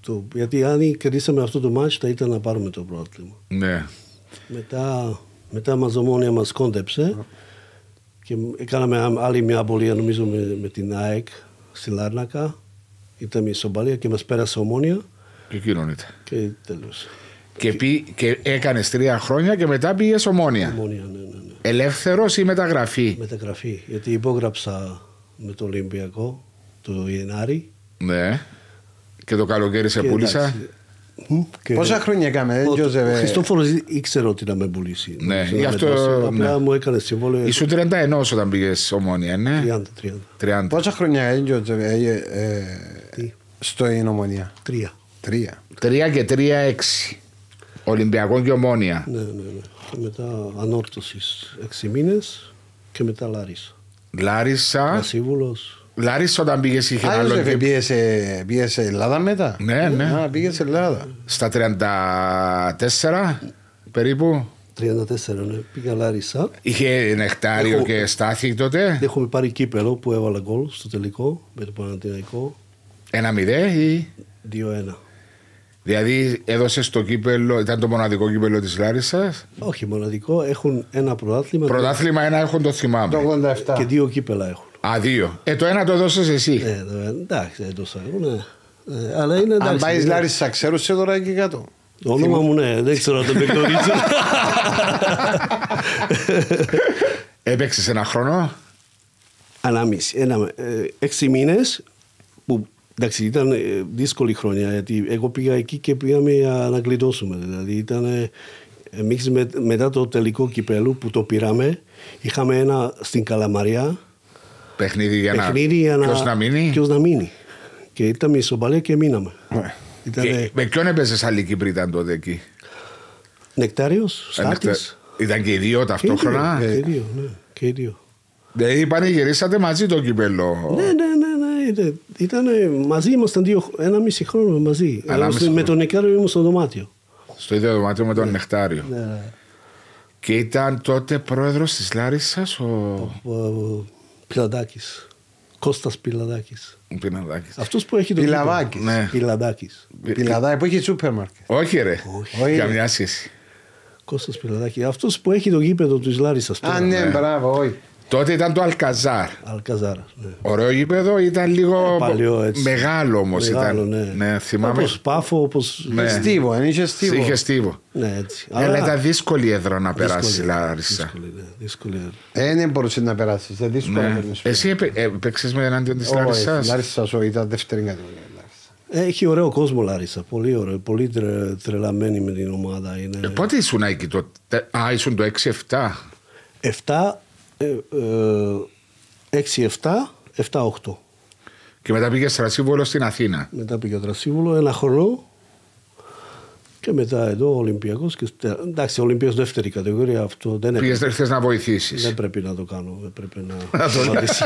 Γιατί αν κερδίσαμε αυτό το μάτς θα ήταν να πάρουμε το πρωτάθλημα. Ναι. Μετά μας Ομόνια μας κόντεψε και κάναμε άλλη μια απολία νομίζω με την ΑΕΚ στη Λάρνακα. Ήταν μια ισοπαλία και μας πέρασε Ομόνια. Και εκείνον ήταν. Και τέλος. Και έκανες 3 χρόνια και μετά πήγες Ομόνια. Ομόνια, ναι. Ελεύθερος ή μεταγραφή? Μεταγραφή. Γιατί υπόγραψα με το Ολυμπιακό το Γενάρη. Ναι. Και το καλοκαίρι σε πούλησα. Πόσα χρόνια έκαμε, ο Χριστόφορος ήξερε ότι να με πουλήσει. Ναι, γι' αυτό. Απλά μου έκανε συμβόλαιο. Ήσουν 31 όταν πήγες Ομόνια, ναι. 30. Πόσα χρόνια έγινε στο Ομόνια? 3 και 3, 6. Ολυμπιακό και Ομόνια. Ναι. Και μετά ανόρθωσης 6 μήνες και μετά Λάρισα. Βασίβουλος. Λάρισα όταν πήγες είχε ένα άλλο. Πήγες Ελλάδα μετά? Ναι. Πήγες Ελλάδα. Στα 34 περίπου. 34, ναι. Πήγα Λάρισα. Είχε νεκτάριο και στάθη τότε. Έχουμε πάρει κύπελο που έβαλα γκολ στο τελικό με το Παναθηναϊκό. 1-0 ή 2-1. Δηλαδή έδωσε το κύπελο, ήταν το μοναδικό κύπελο της Λάρισσας. Όχι μοναδικό, έχουν ένα πρωτάθλημα. Πρωτάθλημα ένα έχουν, το θυμάμαι. Το 87. Και 2 κύπελα έχουν. 2. Το ένα το έδωσες εσύ. Εντάξει, έδωσα. Ναι. Αλλά είναι εντάξει. Αν πάει Λάρισσα, ξέρουσε τώρα εκεί κάτω? Το όνομα μου, ναι, δεν ξέρω αν το με γνωρίζω. Έπαιξες 1 χρόνο. 6 μήνες που εντάξει, ήταν δύσκολη χρονιά γιατί εγώ πήγα εκεί και πήγαμε να γλιτώσουμε. Δηλαδή ήταν εμείς μετά το τελικό κυπέλου που το πήραμε, είχαμε ένα στην Καλαμαριά. Παιχνίδι για ποιος να μείνει. Και ήταν η ισοπαλία και μείναμε. Και με ποιον έπαιζες άλλη Κύπρη ήταν τότε εκεί? Νεκτάριος, Στάτης. Ήταν και οι δύο ταυτόχρονα. Και οι δύο. Δηλαδή πανηγυρίσατε μαζί το κύπελο. Ναι. Ήταν μαζί, ήμασταν 1,5 χρόνο μαζί. Με τον Νεκτάριο ήμουν στο δωμάτιο. Στο ίδιο δωμάτιο με τον Νεκτάριο. Ναι. Και ήταν τότε πρόεδρος της Λάρισσας ο Πιλαδάκης. Κώστας Πιλαδάκης. Αυτός που έχει το Πιλαδάκης. Πιλαδάκης. Πιλαδάκη που έχει σούπερ μάρκετ. Όχι ρε. Καμιά σχέση. Κώστας Πιλαδάκης. Αυτός που έχει το γήπεδο της Λάρισσας. Ναι, μπράβο, όχι. Τότε ήταν το Αλκαζάρ. Ναι. Ωραίο γήπεδο, ήταν λίγο παλιό, έτσι. Μεγάλο όμως ήταν. Ναι, θυμάμαι. Όπως Πάφο, όπως... Στίβο, είχε Στίβο. Είχε Στίβο. Ναι, έτσι. Αλλά ήταν δύσκολη έδρα να περάσει η Λάρισα. Δύσκολη. Δεν μπορούσε να περάσει. Εσύ έπαιξες με εναντίον της Λάρισσας? Λάρισα ήταν δεύτερη κατηγορία. Έχει ωραίο κόσμο Λάρισα. Πολύ ωραίο. Πολύ τρελαμένη με την ομάδα. Πότε ήσουν εκεί τότε? Ήσουν το 6-7. 6-7, 7-8. Και μετά πήγε Τρασίβολο στην Αθήνα. Μετά πήγε Τρασίβολο 1 χρόνο. Και μετά εδώ ο Ολυμπιακός. Εντάξει, ο Ολυμπιακός δεύτερη κατηγορία. Αυτό δεν πήγες έρθες να βοηθήσεις. Δεν πρέπει να το κάνω. Δεν πρέπει να σταματήσω.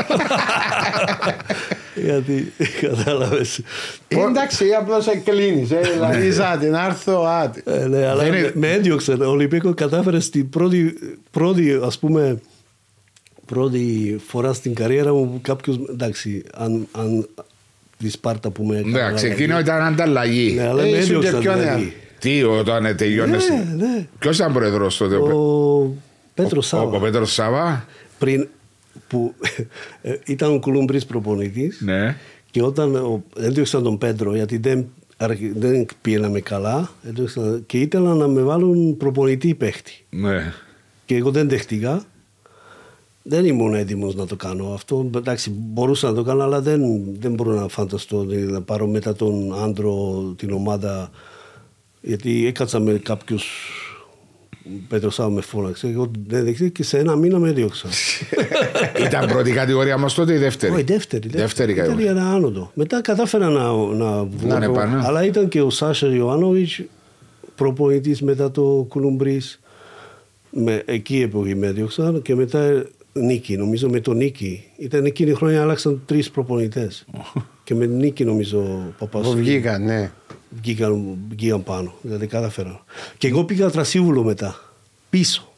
Γιατί κατάλαβες. Εντάξει, απλώς κλείνεις. Δηλαδή ζάτε, να έρθω άτε. Ναι, αλλά με έδιωξε. Ο Ολυμπιακός κατάφερε στην πρώτη, ας πούμε, πρώτη φορά στην καριέρα μου κάποιος, εντάξει, αν τη Σπάρτα που με έκανε. Εντάξει, εκείνο ήταν ανταλλαγή. Ναι, αλλά με έδιωξε ανταλλαγή. Τι, όταν τελειώνες. Ναι. Ποιος ήταν πρόεδρος τότε? Ο Πέτρος Σάβα. Ο Πέτρος Σάβα. Πριν που ήταν ο Κουλουμπρής προπονητής. Ναι. Και όταν έδιωξαν τον Πέτρο, γιατί δεν πήγαμε καλά, και ήθελαν να με βάλουν προπονητή παίχτη. Ναι. Και εγώ δεν δεχτήκα. Δεν ήμουν έτοιμος να το κάνω αυτό. Εντάξει, μπορούσα να το κάνω, αλλά δεν μπορώ να φανταστώ να πάρω μετά τον άντρο την ομάδα. Γιατί έκατσα με κάποιους. Πέτρο Σάβα με φώναξε. Εγώ δεν δεχτήκα και σε 1 μήνα με έδιωξα. Ήταν πρώτη κατηγορία όμως τότε ή δεύτερη? Όχι, δεύτερη κατηγορία. Ήταν άνοδο. Μετά κατάφερα να βγω. Αλλά ήταν και ο Σάσα Ιωάννοβιτς προπονητής μετά το Κουλουμπρίς. Εκεί εποχή με έδιωξαν και μετά Νίκη. Νομίζω με τον Νίκη. Ήταν εκείνη η χρόνια άλλαξαν 3 προπονητές. Και με Νίκη νομίζω Παπασού. Βγήκαν, ναι. Βγήκαν πάνω. Δηλαδή κατάφερα. Και εγώ πήγα Τρασίβουλο μετά. Πίσω.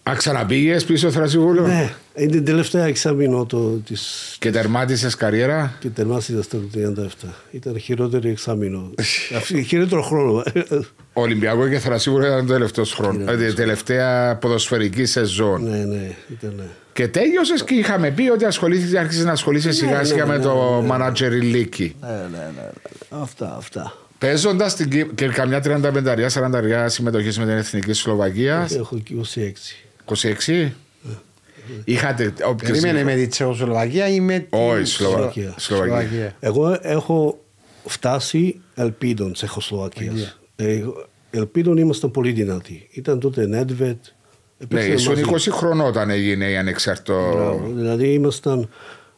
Ξαναπήγες πίσω Θρασιβούλιο. Ναι, είναι τελευταία εξάμηνο Και τερμάτισες καριέρα. Και τερμάτισα στο 37. Ήταν χειρότερο εξάμηνο. Χειρότερο χρόνο. Ολυμπιακό και Θρασιβούλιο ήταν το τελευταίο χρόνο. Τελευταία ποδοσφαιρική σεζόν. Ναι, ήταν. Και τέλειωσες και είχαμε πει ότι άρχισες να ασχολείσαι σιγά σιγά με το manager ηλίκη. Ναι. Αυτά. Παίζοντας και καμιά 35-40 συμμετοχές με την Εθνική Σλοβακία. Έχω 26. 26. Είχατε. Περίμενε με τη Τσεχοσλοβακία ή με την Σλοβακία. Εγώ έχω φτάσει ελπίδων Τσεχοσλοβακίας. Ελπίδων ήμασταν πολύ δυνατοί. Ήταν τότε Νέντβετ. Ναι, ήσουν 20 χρονών όταν έγινε η ανεξαρτητό. Δηλαδή ήμασταν.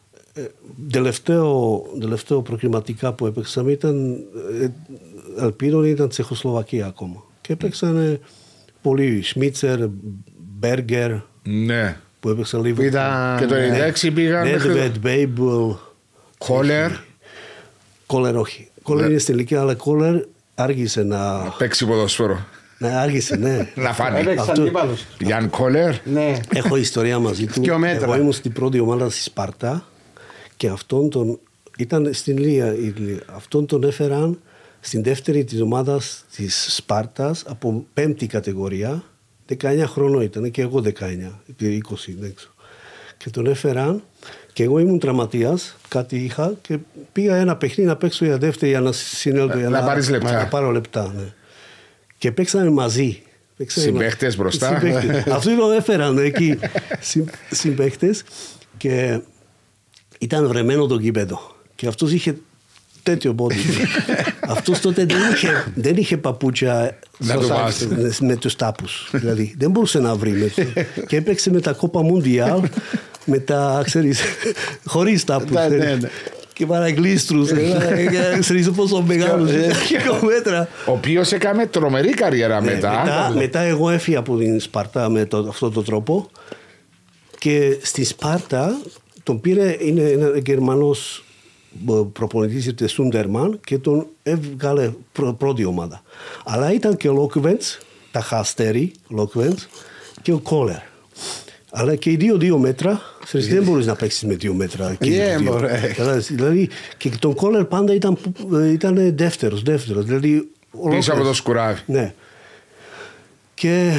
Τελευταίο προκριματικά που έπαιξαμε ήταν ελπίδων, ήταν Τσεχοσλοβακία ακόμα. Και έπαιξαν πολλοί. Σμίτσερ, Μπέργκερ. Ναι. Που έπαιξαν λίγο. Και το 96 πήγαν. Νέντβετ, Μπέιμπλ. Κόλερ. Κόλερ όχι. Κόλερ είναι στην ηλικία, αλλά Κόλερ άργησε να παίξει ποδόσφαιρο. Ναι, άργησε, ναι. Να φάνει. Γιάν Κόλερ. Έχω ιστορία μαζί του. Εγώ ήμουν στην πρώτη ομάδα στη Σπάρτα και αυτόν τον. Ήταν στην Λία. Αυτόν τον έφεραν στην δεύτερη της ομάδας της Σπάρτας από 5η κατηγορία. 19 χρονών ήταν και εγώ 19, 20 δεν ξέρω. Και τον έφεραν και εγώ ήμουν τραυματίας, κάτι είχα και πήγα ένα παιχνίδι να παίξω για δεύτερη για να συνέλθω. Να πάρεις λεπτά. Να πάρω λεπτά, ναι. Και παίξαμε μαζί. Συμπαίχτες μπροστά. Αυτοί τον έφεραν εκεί συμπαίχτες και ήταν βρεμένο το γήπεδο. Και αυτός είχε τέτοιο πόδι. Αυτός τότε δεν είχε παπούτσια με τους τάπους. Δηλαδή δεν μπορούσε να βρει. Και έπαιξε με τα Κόπα Μουντιάλ με τα, ξέρεις, χωρίς τάπους. Και παραγκλίστρους. Ξέρεις πόσο μεγάλος. Ο οποίος έκανε τρομερή καριέρα μετά. Μετά εγώ έφυγα από την Σπάρτα με αυτόν τον τρόπο. Και στη Σπάρτα τον πήρε, είναι ένα Γερμανός προπονητής της Σούντερμαν και τον έβγαλε πρώτη ομάδα. Αλλά ήταν και ο Λόκβεντς, τα Χαστέρι, Λόκβεντς και ο Κόλερ. Αλλά και οι 2 μέτρα, δεν μπορείς να παίξεις με 2 μέτρα. Δηλαδή και τον Κόλερ πάντα ήταν δεύτερος. Δηλαδή, πίσω από το σκουράβι. Ναι. Και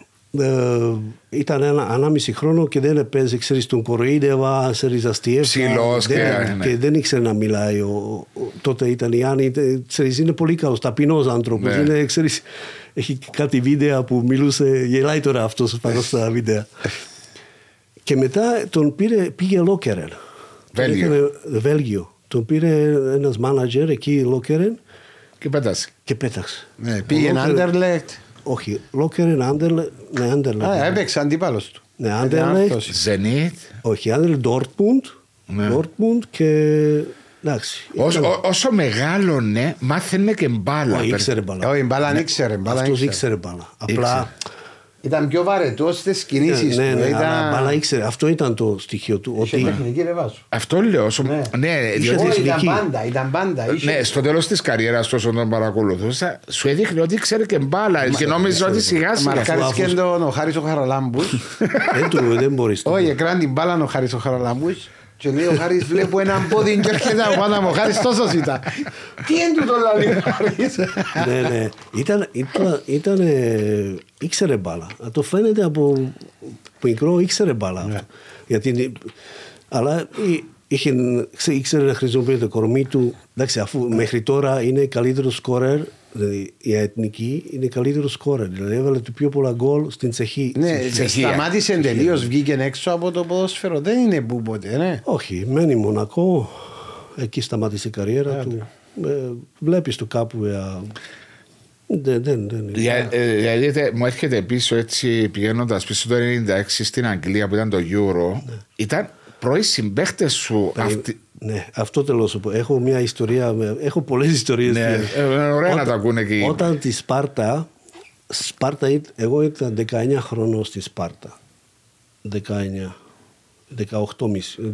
ήταν 1,5 χρόνο και δεν έπαιζε, ξέρεις, τον κοροϊδεύα, ξέρεις, αστιεύκα. Και δεν ήξερε να μιλάει. Τότε ήταν Ιάννη, ξέρεις, είναι πολύ καλός, ταπεινός άνθρωπος. Είναι, ξέρεις, έχει κάτι βίντεο που μιλούσε, γελάει τώρα αυτός πάνω στα βίντεο. Και μετά τον πήγε Λόκερεν. Βέλγιο. Τον πήρε ένας μάνατζερ εκεί, Λόκερεν. Και πέταξε. Πήγε Άντερλεκτ. Όχι, Λόκερεν, Άντερλεκτ. Έπαιξε αντίπαλος του. Ναι, Άντερλεκτ. Ζενίτ. Όχι, Άντερλεκτ, Ντόρτμουντ και... Όσο μεγάλωνε, μάθαινε και μπάλα. Ήξερε μπάλα. Όχι, μπάλα δεν ήξερε. Αυτός ήξερε μπάλα. Απλά... Ήταν πιο βαρετός στις κινήσεις του. Ναι, αλλά ήξερε. Αυτό ήταν το στοιχείο του. Είχε τεχνική ρεβάσου. Αυτό λέω. Ήταν πάντα. Ναι, στο τέλος της καριέρας όσο τον παρακολουθούσα, σου έδειχνε ότι ήξερε και μπάλα και νόμιζε ότι σιγά σιγά. Μαρκάρεις και ο Χάρης ο Χαραλάμπους. Δεν μπορείς. Όχι, έκραν την μπάλα ο Χάρης ο Χαραλάμπους. Και λέει ο Χάρης βλέπω έναν πόδι και έρχεται από πάνω μου. Ο Χάρης τόσος ήταν. Τι είναι τούτο λέει ο Χάρης. Ναι. Ήταν... ήξερε μπάλα. Το φαίνεται από μικρό ήξερε μπάλα. Αλλά ήξερε να χρησιμοποιεί το κορμί του. Εντάξει, αφού μέχρι τώρα είναι καλύτερο σκόρερ. Δηλαδή η εθνική είναι καλύτερο σκόρερ. Δηλαδή έβαλε το πιο πολλά γκολ στην Τσεχία. Ναι, σταμάτησε τελείως, βγήκε έξω από το ποδόσφαιρο. Δεν είναι που ποτέ, ναι. Όχι, μένει Μονακό. Εκεί σταμάτησε η καριέρα του. Βλέπεις το κάπου. Δηλαδή μου έρχεται πίσω έτσι πηγαίνοντας πίσω το 96 στην Αγγλία που ήταν το Euro. Ήταν πρώοι συμπαίχτες σου. Ναι, αυτό θέλω να σου πω. Έχω μια ιστορία, έχω πολλές ιστορίες. Ναι, ωραία να τα ακούνε εκεί. Όταν τη Σπάρτα, εγώ ήταν 19 χρονών στη Σπάρτα.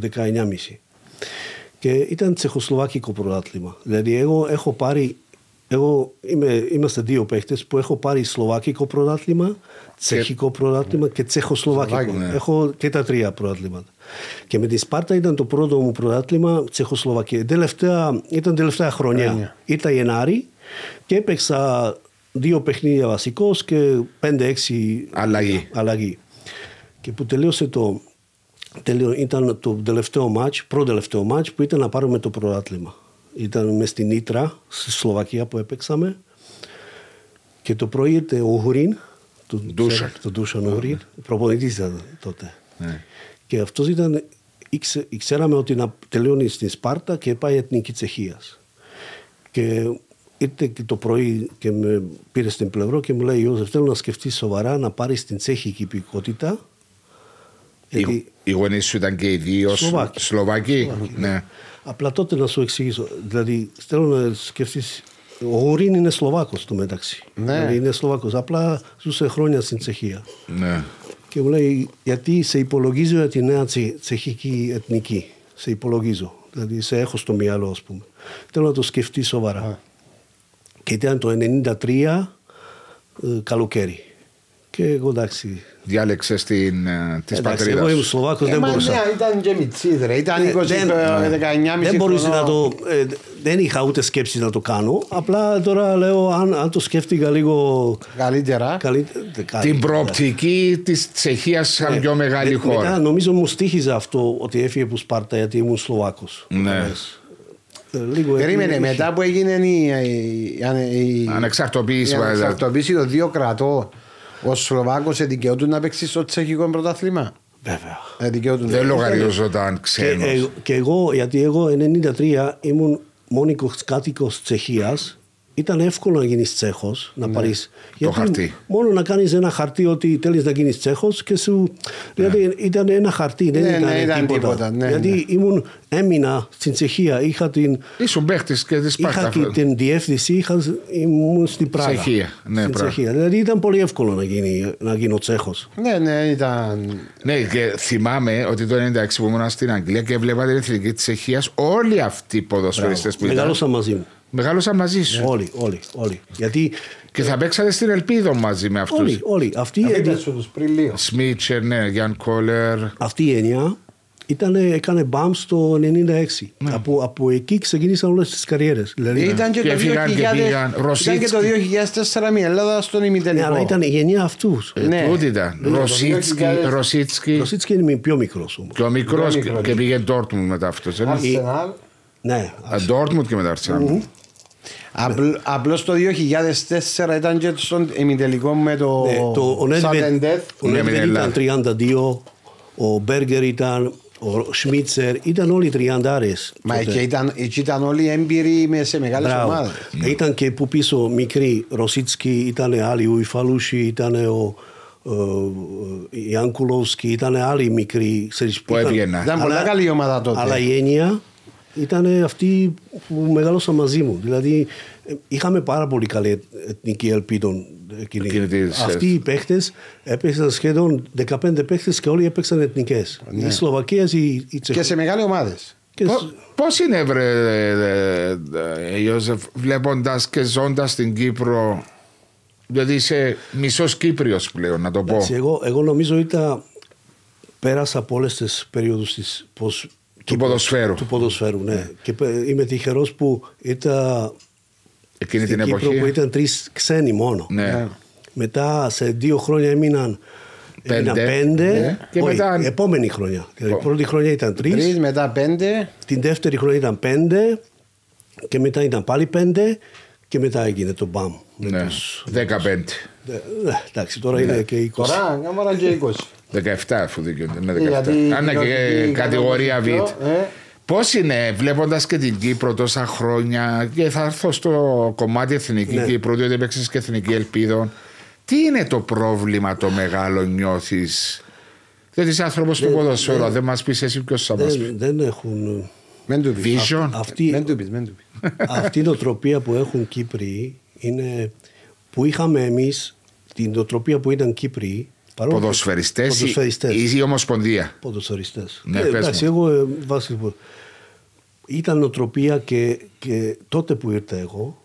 19,5. Και ήταν τσεχοσλοβάκικο πρωτάθλημα. Δηλαδή εγώ έχω πάρει είμαστε δύο παίχτες που έχω πάρει σλοβακικό πρωτάθλημα, τσεχικό πρωτάθλημα και τσεχοσλοβακικό. Έχω και τα τρία πρωτάθληματα. Και με τη Σπάρτα ήταν το πρώτο μου πρωτάθλημα τσεχοσλοβακικό. Ήταν τελευταία χρονιά. Ήρθα Γενάρη και έπαιξα 2 παιχνίδια βασικός και 5-6 αλλαγή. Και που τελείωσε ήταν το πρώτο τελευταίο μάτς που ήταν να πάρουμε το πρωτάθλημα. Ήταν μες στην Ήτρα, στη Σλοβακία που έπαιξαμε. Και το πρωί ήρθε ο Ουγρίν, το Ντούσαν Ουγρίν, προπονητής ήταν τότε. Και αυτός ξέραμε ότι να τελειώνει στην Σπάρτα και πάει Εθνική Τσεχίας. Και ήρθε και το πρωί και με πήρε στην πλευρό και μου λέει: Ιώσεφ, θέλω να σκεφτείς σοβαρά να πάρεις την τσέχικη υπηκότητα. Οι γονείς σου ήταν και οι δύο Σλοβακοί. Ναι. Απλά τότε να σου εξηγήσω. Δηλαδή, θέλω να σκεφτείς. Ο Γουρίν είναι Σλοβάκος στο μεταξύ. Ναι. Δηλαδή, είναι Σλοβάκος. Απλά ζούσε χρόνια στην Τσεχία. Ναι. Και μου λέει: γιατί σε υπολογίζω για τη νέα τσεχική εθνική. Σε υπολογίζω. Δηλαδή, σε έχω στο μυαλό, ας πούμε. Θέλω να το σκεφτείς σοβαρά. Και ήταν το 1993 καλοκαίρι. Και εγώ εντάξει. Διάλεξες της πατρίδας. Εγώ ήμουν Σλοβάκος, δεν μπορούσα. Ήταν και μητσίδρε, ήταν 19,5 δεν μπορούσα να το. Δεν είχα ούτε σκέψη να το κάνω. Απλά τώρα λέω, αν το σκέφτηκα λίγο. Καλύτερα. Την προοπτική της Τσεχίας σαν πιο μεγάλη χώρα. Μετά νομίζω μου στοίχιζε αυτό ότι έφυγε από Σπάρτα γιατί ήμουν Σλοβάκος. Ναι. Περίμενε, μετά που έγινε η ανεξαρτοποίηση των δύο κρατών, ο Σλοβάκος δικαιούτουν να παίξει στο τσεχικό πρωτάθλημα. Βέβαια. Δεν λογαριζόταν ξένος. Και εγώ, γιατί εγώ 1993 ήμουν μόνικος κάτοικος Τσεχίας. Ήταν εύκολο να γίνεις Τσέχος, να πάρεις. Το χαρτί. Μόνο να κάνεις ένα χαρτί ότι θέλεις να γίνεις Τσέχος και σου. Δηλαδή ήταν ένα χαρτί, δεν ήταν τίποτα. Γιατί έμεινα στην Τσεχία. Ήσουν παίχτης και της Σπάρτα. Είχα και την διεύθυνση, ήμουν στην Πράγα. Στην Τσεχία. Δηλαδή ήταν πολύ εύκολο να γίνω Τσέχος. Ναι, ήταν. Ναι, και θυμάμαι ότι το 1996 που ήμουν στην Αγγλία και έβλεπα την εθνική της Τσεχίας, όλοι αυτοί οι ποδοσφαιριστές που ήταν. Μεγάλωσα μαζί μου. Μεγάλωσα μαζί σου. Όλοι. Γιατί. Και θα παίξατε στην Ελπίδο μαζί με αυτούς. Όλοι. Σμίτσερ, ναι, Γιάν Κόλερ. Αυτή η έννοια έκανε μπαμ στο 1996. Από εκεί ξεκίνησαν όλες τις καριέρες. Δηλαδή, ήταν και το 2004 μια Ελλάδα στον ημιτελικό. Αλλά ήταν η γενιά αυτούς. Τούτοι ήταν. Ρωσίτσκι. Ρωσίτσκι είναι πιο μικρός όμως. Πιο μικρός και πήγε Ντόρτμουντ μετά αυτός. Ναι. Ντόρτμουντ και μετά Αρσενάλ. Απλώς το 2004 ήταν και στον ημιτελικό με το Sudden Death. Ο Νέντβετ ήταν 32, ο Μπέργκερ ήταν, ο Σμίτσερ, ήταν όλοι 30άρες. Μα εκεί ήταν όλοι έμπειροι σε μεγάλες ομάδες. Ήταν και που πίσω μικροί, Ρωσίτσκι, ήταν άλλοι, ο Ιφαλούσι, ήταν ο Ιανκουλόσκι, ήταν άλλοι μικροί. Που έβγαιναν. Ήταν πολλά καλή ομάδα τότε. Αλλά η έννοια ήταν αυτοί που μεγάλωσαν μαζί μου. Δηλαδή είχαμε πάρα πολύ καλή εθνική ελπίδα. Αυτοί οι παίχτες έπαιξαν σχεδόν 15 παίχτες και όλοι έπαιξαν εθνικές. Οι Σλοβακίες, οι Τσεχίες. Και σε μεγάλες ομάδες. Πώς είναι, Ιώσεφ, βλέποντας και ζώντας στην Κύπρο, δηλαδή είσαι μισός Κύπριος πλέον, να το πω. Εγώ νομίζω πέρασα από όλες τις περίοδους του ποδοσφαίρου, ναι. Και είμαι τυχερός που ήταν εκείνη την Κύπρο εποχή που ήταν 3 ξένοι μόνο. Ναι. Μετά σε 2 χρόνια έμειναν 5. Και μετά επόμενη χρονιά. Η πρώτη χρονιά ήταν 3. Μετά 5. Την δεύτερη χρονιά ήταν 5. Και μετά ήταν πάλι 5. Και μετά έγινε το μπαμ. Ναι. 15. Εντάξει, τώρα είναι και 20. Τώρα κάμαρα και 20. 17 αφού δικαιούνται. Αν και κατηγορία Β. Πώς είναι, βλέποντας και την Κύπρο τόσα χρόνια, και θα έρθω στο κομμάτι εθνική Κύπρο, διότι έπαιξες και εθνική Ελπίδων, τι είναι το πρόβλημα το μεγάλο νιώθεις? Δεν είσαι άνθρωπος του ποδοσφαίρου, δεν μας πεις εσύ ποιος θα μας πει. Δεν έχουν vision. Αυτή η νοοτροπία που έχουν Κύπροι είναι που είχαμε εμείς, την νοοτροπία που ήταν Κύπροι. Ποδοσφαιριστές ή η Ομοσπονδία? Ποδοσφαιριστές. Ναι, εντάξει, εγώ ήταν νοοτροπία και τότε που ήρθα εγώ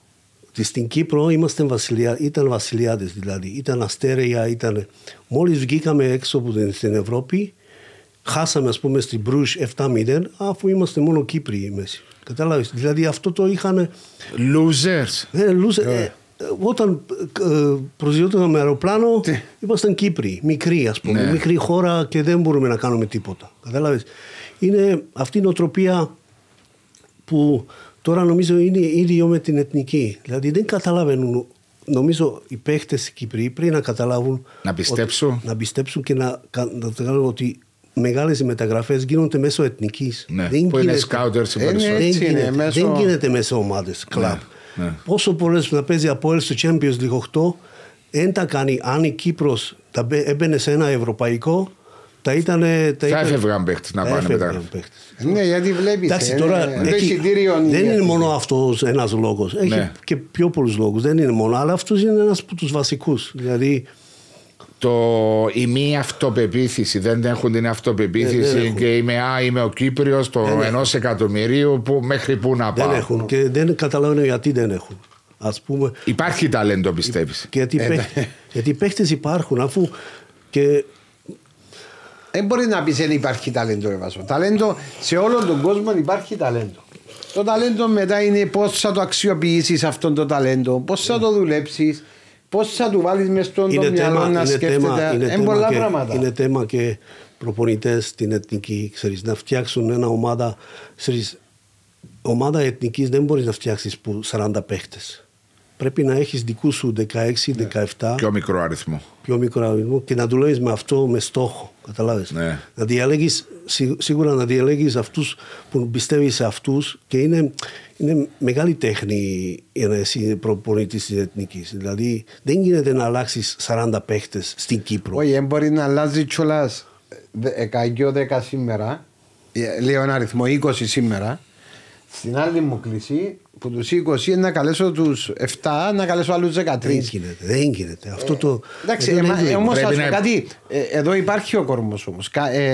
στην Κύπρο ήταν βασιλιάδες, δηλαδή. Ήταν αστέρια, μόλις βγήκαμε έξω από την Ευρώπη, χάσαμε, ας πούμε, στην Μπρούζ 7-0, αφού είμαστε μόνο Κύπροι μέση. Κατάλαβες. Δηλαδή αυτό το είχαν. Losers. Όταν προσγειώταν με αεροπλάνο, ήμασταν Κύπροι, μικροί, ας πούμε. Μικρή χώρα και δεν μπορούμε να κάνουμε τίποτα. Κατάλαβες. Είναι αυτή η νοοτροπία που τώρα νομίζω είναι ίδιο με την εθνική. Δηλαδή δεν καταλαβαίνουν. Νομίζω οι παίχτες Κύπροι πρέπει να καταλάβουν. Να πιστέψουν και να καταλάβουν ότι μεγάλες μεταγραφές γίνονται μέσω εθνικής. Που είναι σκάουτερς οι περισσότεροι. Δεν γίνεται μέσω ομάδες, κλαμπ. Πόσο πολλές να παίζει από έλ στο Champions League 8, δεν τα κάνει. Αν η Κύπρος έμπαινε σε ένα ευρωπαϊκό, θα έφευγαν παίχτες να πάνε μετά. Ναι, γιατί βλέπεις. Δεν είναι μόνο αυτός ένας λόγος. Έχει και πιο πολλούς λόγους. Δεν είναι μόνο, αλλά αυτός είναι ένας από τους βασικούς. Δηλαδή. Η μη αυτοπεποίθηση, δεν έχουν την αυτοπεποίθηση και είμαι ο Κύπριος το 1 εκατομμυρίου που μέχρι πού να πάω. Δεν έχουν και δεν καταλαβαίνω γιατί δεν έχουν. Ας πούμε, υπάρχει ταλέντο, πιστεύεις? Γιατί οι παίχτες υπάρχουν, αφού και. Δεν μπορεί να πεις δεν υπάρχει ταλέντο, ταλέντο σε όλον τον κόσμο υπάρχει ταλέντο. Το ταλέντο μετά είναι πώς θα το αξιοποιήσεις αυτόν το ταλέντο, πώς θα το δουλέψεις, πώς θα του βάλεις μες στον το μυαλό να σκέφτεται. Είναι πολλά πράγματα. Είναι θέμα και προπονητές στην εθνική, ξέρεις, να φτιάξουν ένα ομάδα. Ξέρεις, ομάδα εθνικής δεν μπορείς να φτιάξεις που 40 παίχτες. Πρέπει να έχεις δικού σου 16, 17. Πιο μικρό αριθμό. Και να δουλεύεις με αυτό με στόχο. Καταλάβες. Ναι. Να διαλέγεις, σίγουρα να διαλέγεις αυτούς που πιστεύεις σε αυτούς, και είναι μεγάλη τέχνη να εσύ προπονητής της εθνικής. Δηλαδή δεν γίνεται να αλλάξεις 40 παίχτες στην Κύπρο. Όχι, δεν μπορεί να αλλάζει κιόλας 10 σήμερα. Λέω ένα αριθμό 20 σήμερα. Στην άλλη μου κλεισή που τους 20 είναι να καλέσω τους 7, να καλέσω άλλους 13. Δεν γίνεται. Αυτό το. Εντάξει, όμως ας πω κάτι. Εδώ υπάρχει ο κορμός όμως.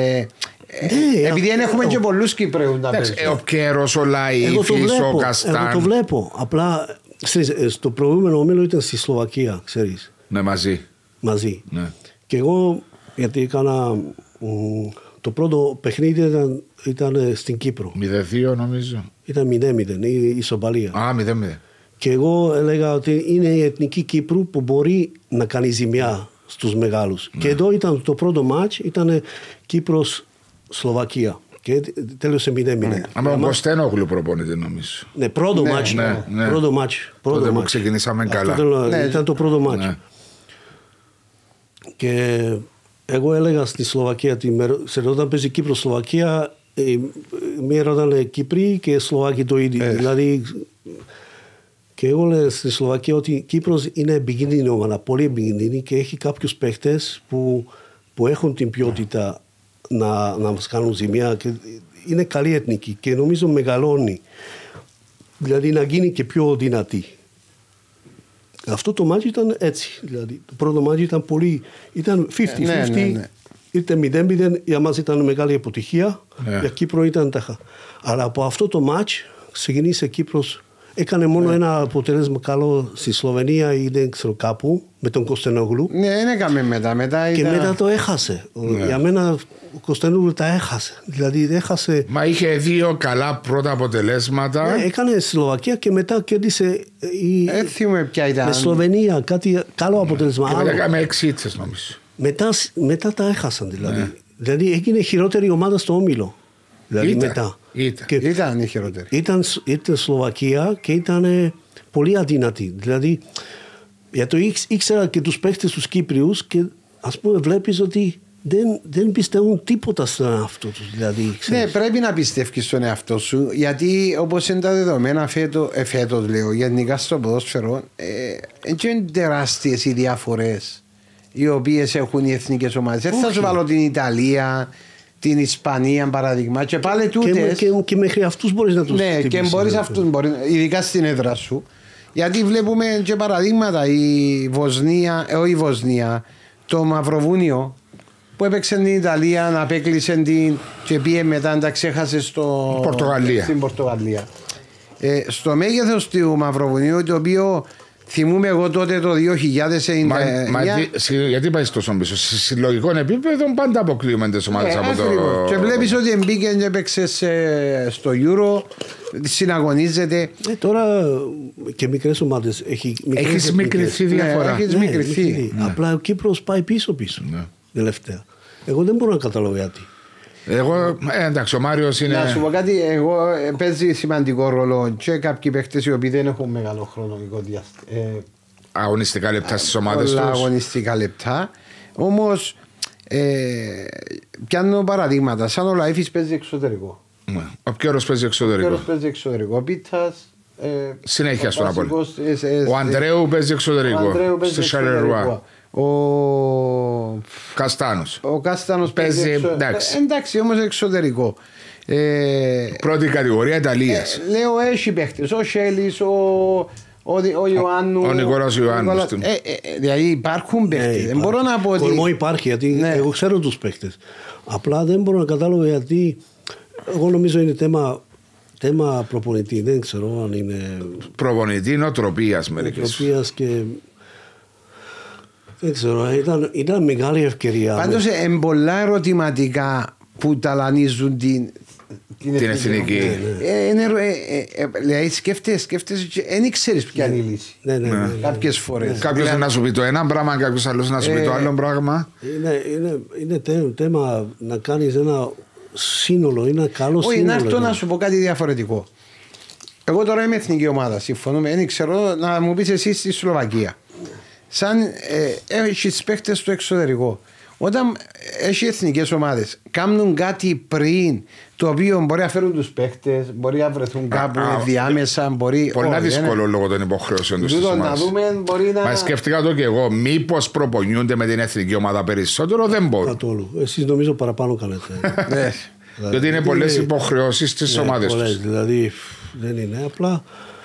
Επειδή δεν έχουμε και πολλούς Κυπρέους να παίζουν. Ο Κέρος, ο Λαΐφης, ο Καστάν. Εγώ το βλέπω. Απλά στο προηγούμενο όμιλο ήταν στη Σλοβακία, ξέρεις. Ναι, μαζί. Ναι. Και εγώ, γιατί έκανα. Το πρώτο παιχνίδι ήταν στην Κύπρο. 0-2 νομίζω. Ήταν 0-0, η ισοπαλία. 0-0. Και εγώ έλεγα ότι είναι η εθνική Κύπρου που μπορεί να κάνει ζημιά στους μεγάλους. Ναι. Και εδώ ήταν το πρώτο μάτς, ήταν Κύπρος-Σλοβακία. Και τέλειωσε 0-0. Με τον Κωστένογλου προπονητή νομίζω. Ναι, πρώτο μάτς. Πρώτο μάτς. Τότε που ξεκινήσαμε καλά. Ήταν το πρώτο μάτς. Ναι. Και εγώ έλεγα στη Σλοβακία, όταν παίζει Κύπρο-Σλοβακία, με ρωτάνε Κύπροι και Σλοβάκοι το ίδιο. Δηλαδή, και εγώ λέω στη Σλοβακία ότι η Κύπρος είναι επικίνδυνη ομάδα, πολύ επικίνδυνη, και έχει κάποιους παίχτες που έχουν την ποιότητα να μας κάνουν ζημιά, και είναι καλή εθνική και νομίζω μεγαλώνει. Δηλαδή να γίνει και πιο δυνατή. Αυτό το μάτι ήταν έτσι. Δηλαδή, το πρώτο μάτι ήταν πολύ. Ήταν 50-50. Ναι. Ήρθε 0-0. Για μας ήταν μεγάλη αποτυχία. Για Κύπρο ήταν τάχα. Αλλά από αυτό το μάτι ξεκινήσε Κύπρος. Έκανε μόνο ένα αποτέλεσμα καλό στη Σλοβενία ή δεν ξέρω κάπου με τον Κωστενόγλου. Ναι, δεν έκαμε μετά. Και μετά το έχασε. Για μένα ο Κωστενόγλου τα έχασε. Δηλαδή έχασε. Μα είχε 2 καλά πρώτα αποτελέσματα. Έκανε Σλοβακία και μετά κέρδισε η. Ποια ήταν. Με Σλοβενία, κάτι καλό αποτέλεσμα. Και μετά έκαμε 6 ήττες νομίζω. Μετά τα έχασαν δηλαδή. Δηλαδή έγινε χειρότερη ομάδα στο όμιλο. Δηλαδή μετά. Ήταν η χειρότερη. Ήταν Σλοβακία και ήταν πολύ αδύνατη. Δηλαδή, γιατί ήξερα και τους παίκτες τους Κύπριους και ας πούμε βλέπεις ότι δεν πιστεύουν τίποτα στον εαυτό τους. Δηλαδή, ναι, πρέπει να πιστεύεις στον εαυτό σου, γιατί όπως είναι τα δεδομένα φέτος λέω, γενικά στο ποδόσφαιρο, είναι τεράστιες οι διαφορές οι οποίες έχουν οι εθνικές ομάδες. Δεν θα σου βάλω την Ιταλία, την Ισπανία παράδειγμα, και πάλι τούτες. Και μέχρι αυτούς μπορείς να τους ναι, και μπορείς αυτούς, ειδικά στην έδρα σου. Γιατί βλέπουμε και παραδείγματα, η Βοσνία, το Μαυροβούνιο που έπαιξε την Ιταλία, να απέκλεισε την και πήγε μετά να τα ξέχασε στην Πορτογαλία. Στο μέγεθος του Μαυροβουνίου, το οποίο θυμούμαι εγώ τότε το 2009. Γιατί πάει τόσο πίσω? Σε συλλογικό επίπεδο πάντα αποκλείουμε τις ομάδες από το. Και βλέπεις ότι μπήκε και έπαιξε στο Euro, συναγωνίζεται. Τώρα και μικρές ομάδες. Έχει μικρηθεί διαφορά. Έχεις μικρηθεί. Απλά ο Κύπρος πάει πίσω. Τελευταία. Εγώ δεν μπορώ να καταλάβω γιατί. Εγώ, εντάξει, ο Μάριος είναι. Να σου πω κάτι, εγώ παίζει σημαντικό ρόλο και κάποιοι παίχτες οι οποίοι δεν έχουν μεγάλο χρονικό διάστημα. Αγωνιστικά λεπτά στις ομάδες τους. Αγωνιστικά λεπτά. Όμως, πιάνω παραδείγματα. Σαν ο Λαΐφης παίζει εξωτερικό. Ο Πιέρος παίζει εξωτερικό. Ο Πίτας. Συνέχεια στον Απόλλωνα. Ο Ανδρέου παίζει εξωτερικό. Στη Σαρλερουά. Ο Κάστανος παίζει εντάξει, όμως εξωτερικό. Πρώτη κατηγορία Ιταλίας. Λέω έχει παίχτες. Ο Σέλης, ο Ιωάννου. Ο Νικόλαος Ιωάννου. Δηλαδή υπάρχουν παίχτες. Δεν μπορώ να πω ότι. Κορμό υπάρχει, γιατί εγώ ξέρω τους παίχτες. Απλά δεν μπορώ να κατάλαβω γιατί. Εγώ νομίζω είναι θέμα προπονητή. Δεν ξέρω αν είναι. Προπονητή νοοτροπίας μερικές. Και. Δεν ξέρω, ήταν μεγάλη ευκαιρία. Πάντως πολλά ερωτηματικά που ταλανίζουν την εθνική. Δηλαδή σκέφτεσαι δεν ξέρεις ποια είναι η λύση. Κάποιες φορές. Κάποιος να σου πει το ένα πράγμα, κάποιος άλλος να σου πει το άλλο πράγμα. Είναι θέμα να κάνεις ένα σύνολο, ένα καλό σύνολο. Όχι, να έρθω να σου πω κάτι διαφορετικό. Εγώ τώρα είμαι εθνική ομάδα, συμφωνούμε. Δεν ξέρω να μου πεις εσύ στη Σλοβακία. Σαν έχεις παίχτες στο εξωτερικό. Όταν έχει εθνικές ομάδες, κάνουν κάτι πριν το οποίο μπορεί να φέρουν τους παίχτες, μπορεί να βρεθούν κάπου διάμεσα. Πολύ δύσκολο λόγω των υποχρεώσεων τους. Μα σκέφτηκα το και εγώ. Μήπως προπονιούνται με την εθνική ομάδα περισσότερο, δεν μπορούν. Καθόλου. Εσείς νομίζω παραπάνω κάνετε. Γιατί είναι πολλές υποχρεώσεις στις ομάδες τους. Δηλαδή δεν είναι απλά.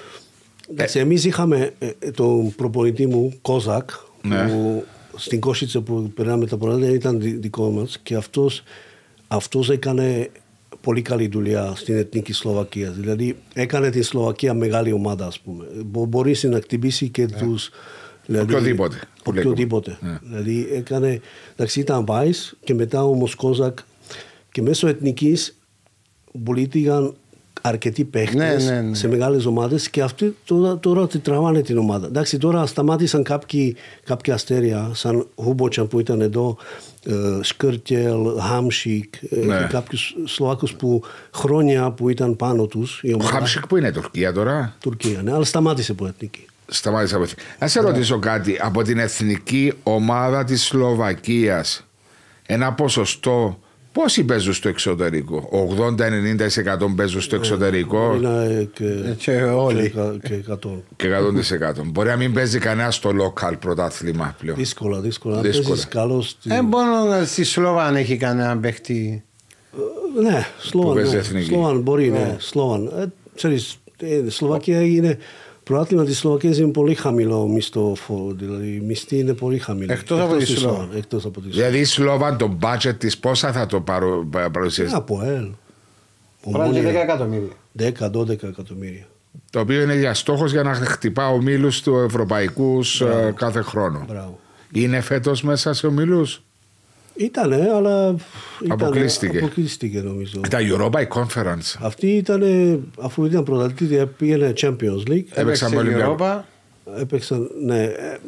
Εμείς είχαμε τον προπονητή μου, Κόζακ, που στην Κόσιτσα που περνάμε τα πράγματα ήταν δικό μας και αυτός έκανε πολύ καλή δουλειά στην εθνική Σλοβακία. Δηλαδή έκανε την Σλοβακία μεγάλη ομάδα, ας πούμε. Μπορεί να χτυπήσει και τους. Οποιοδήποτε. Δηλαδή έκανε. Εντάξει, ήταν Βάις και μετά όμως Κόζακ και μέσω εθνικής πουλήθηκαν αρκετοί παίχτες σε μεγάλες ομάδες και αυτοί τώρα τη τραβάνε την ομάδα. Εντάξει, τώρα σταμάτησαν κάποια αστέρια σαν Χούμποτσαν που ήταν εδώ, Σκέρτελ, Χάμσικ, κάποιους Σλοβάκους που χρόνια που ήταν πάνω τους. Ο Χάμσικ που είναι, Τουρκία τώρα? Τουρκία, ναι, αλλά σταμάτησε από εθνική. Να σε ρωτήσω κάτι. Από την εθνική ομάδα της Σλοβακίας, ένα ποσοστό πόσοι παίζουν στο εξωτερικό? 80-90% παίζουν στο εξωτερικό. Και όλοι. Και 100%. Μπορεί να μην παίζει κανένα στο local πρωτάθλημα πλέον. Δύσκολα. Παίζεις καλώς. Μόνο στη Σλοβάν έχει κανένα παίχτη. Ναι, Σλοβάν μπορεί. Ξέρεις, Σλοβακία είναι. Προάθλημα της Σλοβακίας είναι πολύ χαμηλό μισθό, δηλαδή η μισθή είναι πολύ χαμηλή. Εκτός από τη Σλοβάν. Δηλαδή η Σλοβάν το budget της πόσα θα το παρουσιάσει? Από ελ. Πράγματι 10 εκατομμύρια. 10-12 εκατομμύρια. Το οποίο είναι για στόχος για να χτυπά ομίλους του ευρωπαϊκούς κάθε χρόνο. Μπράβο. Είναι φέτος μέσα σε ομίλους? Ήτανε, αλλά αποκλείστηκε νομίζω. Τα Europa Conference. Αυτή ήταν, αφού ήταν πρωταθλήτρια, πήγαινε Champions League. Έπαιξαν με Ολυμπιακό. Έπαιξαν, ναι,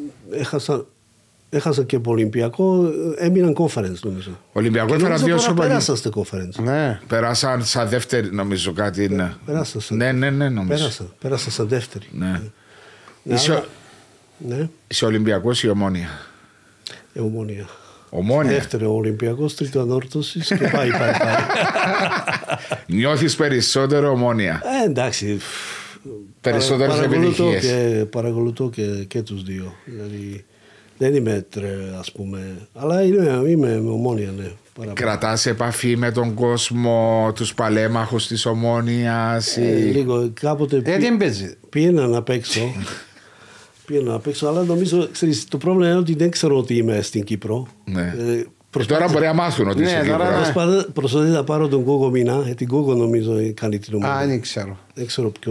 έχασαν και από Ολυμπιακό, έμειναν Conference νομίζω. Ολυμπιακό έφεραν 2 σοπαλίες. Πέρασαν στη Conference. Ναι. Περάσαν σαν δεύτερη νομίζω κάτι. Ναι, νομίζω. Πέρασαν σαν δεύτερη. Ναι. Είσαι Ολυμπιακός ή Ομόνια? Ομόνια. Δεύτερο Ολυμπιακός, τρίτο Ανόρθωσης και πάει. Νιώθεις περισσότερο Ομόνια? Εντάξει. Περισσότερες επιτυχίες. Παρακολουθώ και τους δύο. Δηλαδή δεν είμαι ας πούμε, αλλά είμαι με Ομόνια, ναι. Κρατάς επαφή με τον κόσμο, τους παλέμαχους της Ομόνιας? Λίγο, κάποτε πήγαινα να παίξω. Αλλά νομίζω, ξέρεις, το πρόβλημα είναι ότι δεν ξέρω ότι είμαι στην Κύπρο. Ναι. Τώρα μπορεί να μάθουν ότι είσαι στην Κύπρο. Προσπαθώ να πάρω τον Κόκο Μινά, την Κόκο νομίζω κάνει την ομάδα. Δεν ξέρω. Δεν ξέρω ποιος.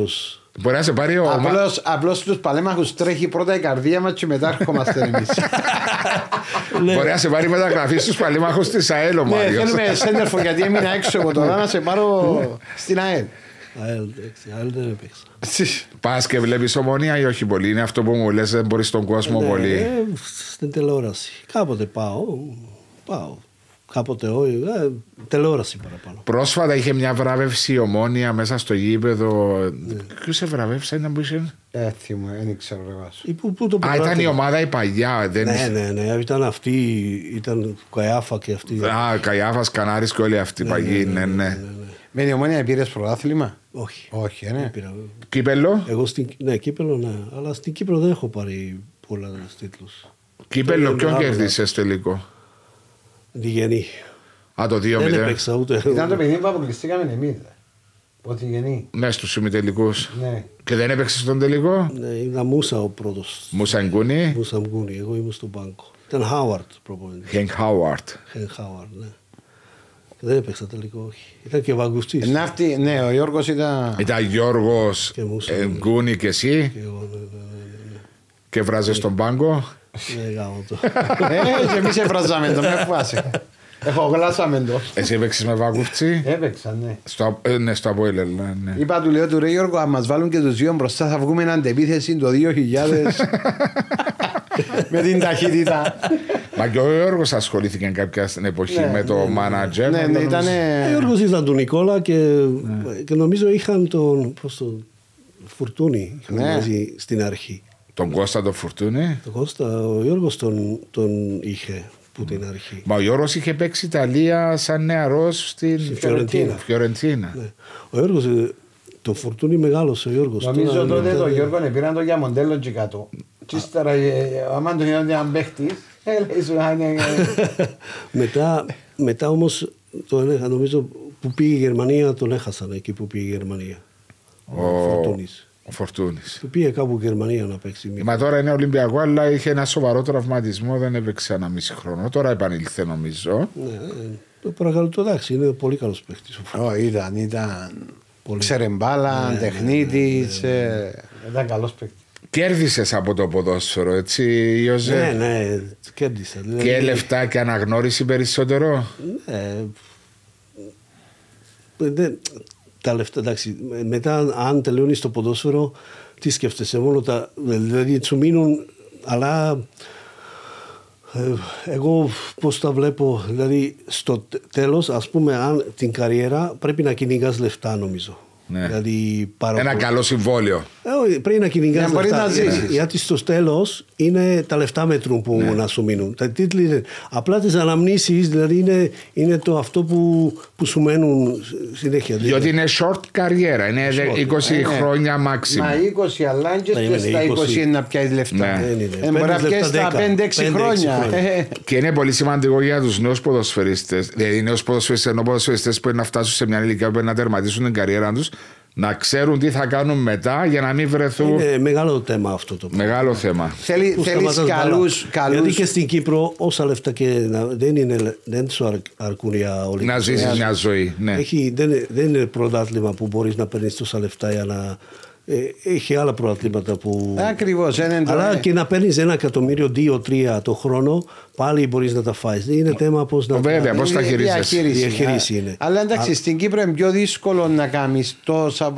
Μπορεί να σε πάρει ο... Απλώς στους παλέμαχους τρέχει πρώτα η καρδία μας και μετά ερχόμαστε εμείς. Μπορεί να σε πάρει μεταγραφή στους παλέμαχους της ΑΕΛ ο Μάριος. Ναι, θέλουμε σέντερφο γιατί έμεινα έξω εγώ τώρα να σε πάρω στην ΑΕΛ. ΑΕΛ δεν έπαιξα. Πας και βλέπεις Ομόνια ή όχι πολύ? Είναι αυτό που μου λες, δεν μπορείς στον κόσμο πολύ. Στην τηλεόραση. Κάποτε πάω. Κάποτε όχι. Τηλεόραση παραπάνω. Πρόσφατα είχε μια βράβευση η Ομόνια μέσα στο γήπεδο. Ποιος σε βραβεύσε, να πεις? Δεν ξέρω. Ήταν η ομάδα η παλιά. Ναι. Ήταν αυτή. Ήταν Καϊάφα και αυτή. Καϊάφας, Κανάρης και όλοι αυτοί οι παγιοί. Ναι. Με η Ομόνια πήρες πρωτάθλημα? Όχι, ναι. Κύπελλο? Ναι, κύπελλο, ναι. Αλλά στην Κύπρο δεν έχω πάρει πολλά τίτλους. Κύπελλο, ποιον κέρδισες τελικό? Τη Γενή. Το 2-0. Δεν έπαιξα ούτε. Ήταν το παιχνίδι που αποκλειστήκαμε εμείς. Ότι Γενή. Ναι, στους ημιτελικούς. Ναι. Και δεν έπαιξες στον τελικό? Ναι, ήταν Μούσα ο πρώτος. Μούσα Γκούνι. Εγώ ήμουν στον πάγκο. Ήταν Χάουαρτ προπονητής. Χενκ Χάουαρτ, ναι. Δεν έπαιξα τελικό, όχι. Ήταν και Βαγκουστής. Ναι, ο Γιώργος ήταν... Ήταν Γιώργος, Γκούνι και εσύ. Και βράζες στον πάγκο. Ναι, γάμο το. Και εμείς έβραζαμε το, με φάση. Γλάσαμε το. Εσύ έπαιξες με Βαγκουφτσί? Έπαιξα, ναι. Ναι, στο Αποέλ, ναι. Είπα του λέω του ρε Γιώργο, αν μας βάλουν και τους δύο μπροστά θα βγούμε αντεπίθεση το 2000 με την ταχύτητα. Μα και ο Γιώργος ασχολήθηκε κάποια εποχή με το μάνατζερ. Ναι, ήταν... Ο Γιώργος ήταν του Νικόλα και νομίζω είχαν τον Φουρτούνη μαζί στην αρχή. Τον Κώστα τον Φουρτούνη. Τον Κώστα, ο Γιώργος τον είχε που την αρχή. Μα ο Γιώργος είχε παίξει Ιταλία σαν νεαρός στην Φιωρεντίνα. Ναι. Ο Γιώργος, το Φουρτούνι μεγάλος ο Γιώργος. Νομίζω τότε το Γιώργο πήραν το για μοντέλο και κάτω. Και ύστερα, άμα τον είδαν έναν παίχτης, μετά όμως, νομίζω που πήγε η Γερμανία, τον έχασαν εκεί που πήγε η Γερμανία. Ο Φορτούνης. Του πήγε κάπου η Γερμανία να παίξει. Μα τώρα είναι Ολυμπιακό, αλλά είχε ένα σοβαρό τραυματισμό, δεν έπαιξε 1,5 χρόνο. Τώρα επανήλθε νομίζω. Ναι, παρακαλώ, εντάξει, είναι πολύ καλός παίκτης. Ήταν ξέρε μπάλα, τεχνίτης, ήταν καλός παίκτης. Κέρδισες από το ποδόσφαιρο, έτσι, Ιωζέ? Ναι, κέρδισα. Και λεφτά και αναγνώριση περισσότερο? Ναι. Τα λεφτά, εντάξει. Μετά, αν τελειώνεις το ποδόσφαιρο, τι σκέφτεσαι? Μόνο δηλαδή σου μείνουν, αλλά εγώ πώς τα βλέπω, δηλαδή στο τέλος, ας πούμε, αν την καριέρα πρέπει να κυνηγάς λεφτά, νομίζω. Ναι. Δηλαδή, ένα καλό συμβόλαιο. Πρέπει να κυνηγάς λεφτά. Να γιατί στο τέλος είναι τα λεφτά μέτρουν που να σου μείνουν. Τα τίτλοι είναι. Απλά τις αναμνήσεις, δηλαδή είναι το αυτό που σου μένουν συνέχεια. Διότι είναι short καριέρα. Είναι 20 χρόνια maximum. Μα 20 αλλά και στα 20 είναι να πιάσεις λεφτά. Μπορεί να πιάσεις τα 5-6 χρόνια. Και είναι πολύ σημαντικό για τους νέους ποδοσφαιριστές. Δηλαδή, νέους ποδοσφαιριστές, ενώ ποδοσφαιριστές που είναι να φτάσουν σε μια ηλικία που να τερματίσουν την καριέρα τους, να ξέρουν τι θα κάνουν μετά για να μην βρεθούν. Είναι μεγάλο θέμα αυτό το πράγμα. Μεγάλο θέμα. Θέλεις καλούς. Γιατί και στην Κύπρο, όσα λεφτά και δεν σου αρκούν για όλη να ζήσεις μια ζωή. Ναι. Δεν είναι πρωτάθλημα που μπορείς να παίρνεις τόσα λεφτά για να. Έχει άλλα πρωταθλήματα που. Ακριβώς. Αλλά και να παίρνεις 1 εκατομμύριο, 2-3 το χρόνο, πάλι μπορείς να τα φάεις. Είναι θέμα πώς να. Βέβαια, πώς τα διαχείριση είναι. Αλλά εντάξει, στην Κύπρο είναι πιο δύσκολο να κάνεις τόσα.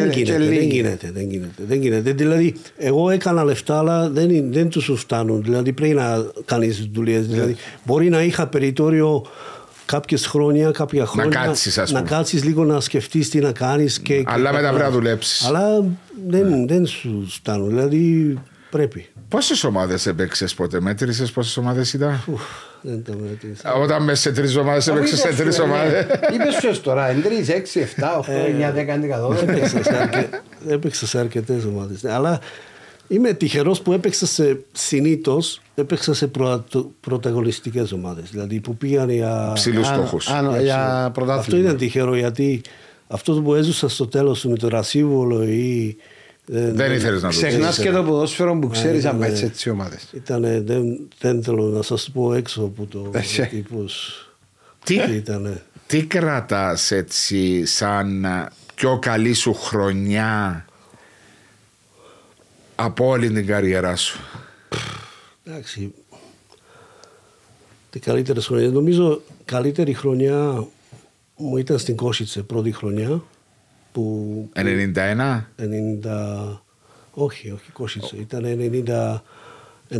Δεν γίνεται. Δηλαδή, εγώ έκανα λεφτά, αλλά δεν τους φτάνουν. Δηλαδή, πρέπει να κάνεις δουλειές. Δηλαδή, μπορεί να είχα περιθώριο. Κάποια χρόνια να κάτσεις λίγο να σκεφτείς τι να κάνεις. Αλλά μετά πρέπει να δουλέψεις. Αλλά δεν σου φτάνουν, δηλαδή πρέπει. Πόσες ομάδες έπαιξες ποτέ, μέτρησες πόσες ομάδες ήταν? Δεν το μέτρησα. Όταν μέσα σε 3 ομάδες έπαιξες σε 3 ομάδες. Είπες ποιος τώρα, είναι 3, 6, 7, 8, 9, 10, 11. Έπαιξα σε αρκετές ομάδες, αλλά είμαι τυχερός που συνήθως έπαιξα σε πρωταγωνιστικές ομάδες. Δηλαδή που πήγαν για ψηλούς στόχους. Για πρωτάθλημα. Αυτό ήταν τυχερό, γιατί αυτό που έζησα στο τέλος με το Ρασίβολο ή. Δεν ήθελες να το ξεχνάς και το ποδόσφαιρο που ξέρεις αν πάει έτσι ομάδες. Δεν θέλω να σας πω έξω από το τύπος. Τι κρατάς έτσι σαν πιο καλή σου χρονιά από όλη την καριέρα σου. Εντάξει. Τι καλύτερες χρονιές. Νομίζω καλύτερη χρονιά μου ήταν στην Κόσιτσε, πρώτη χρονιά. Που 91? Όχι, Κόσιτσε. Ήταν 96.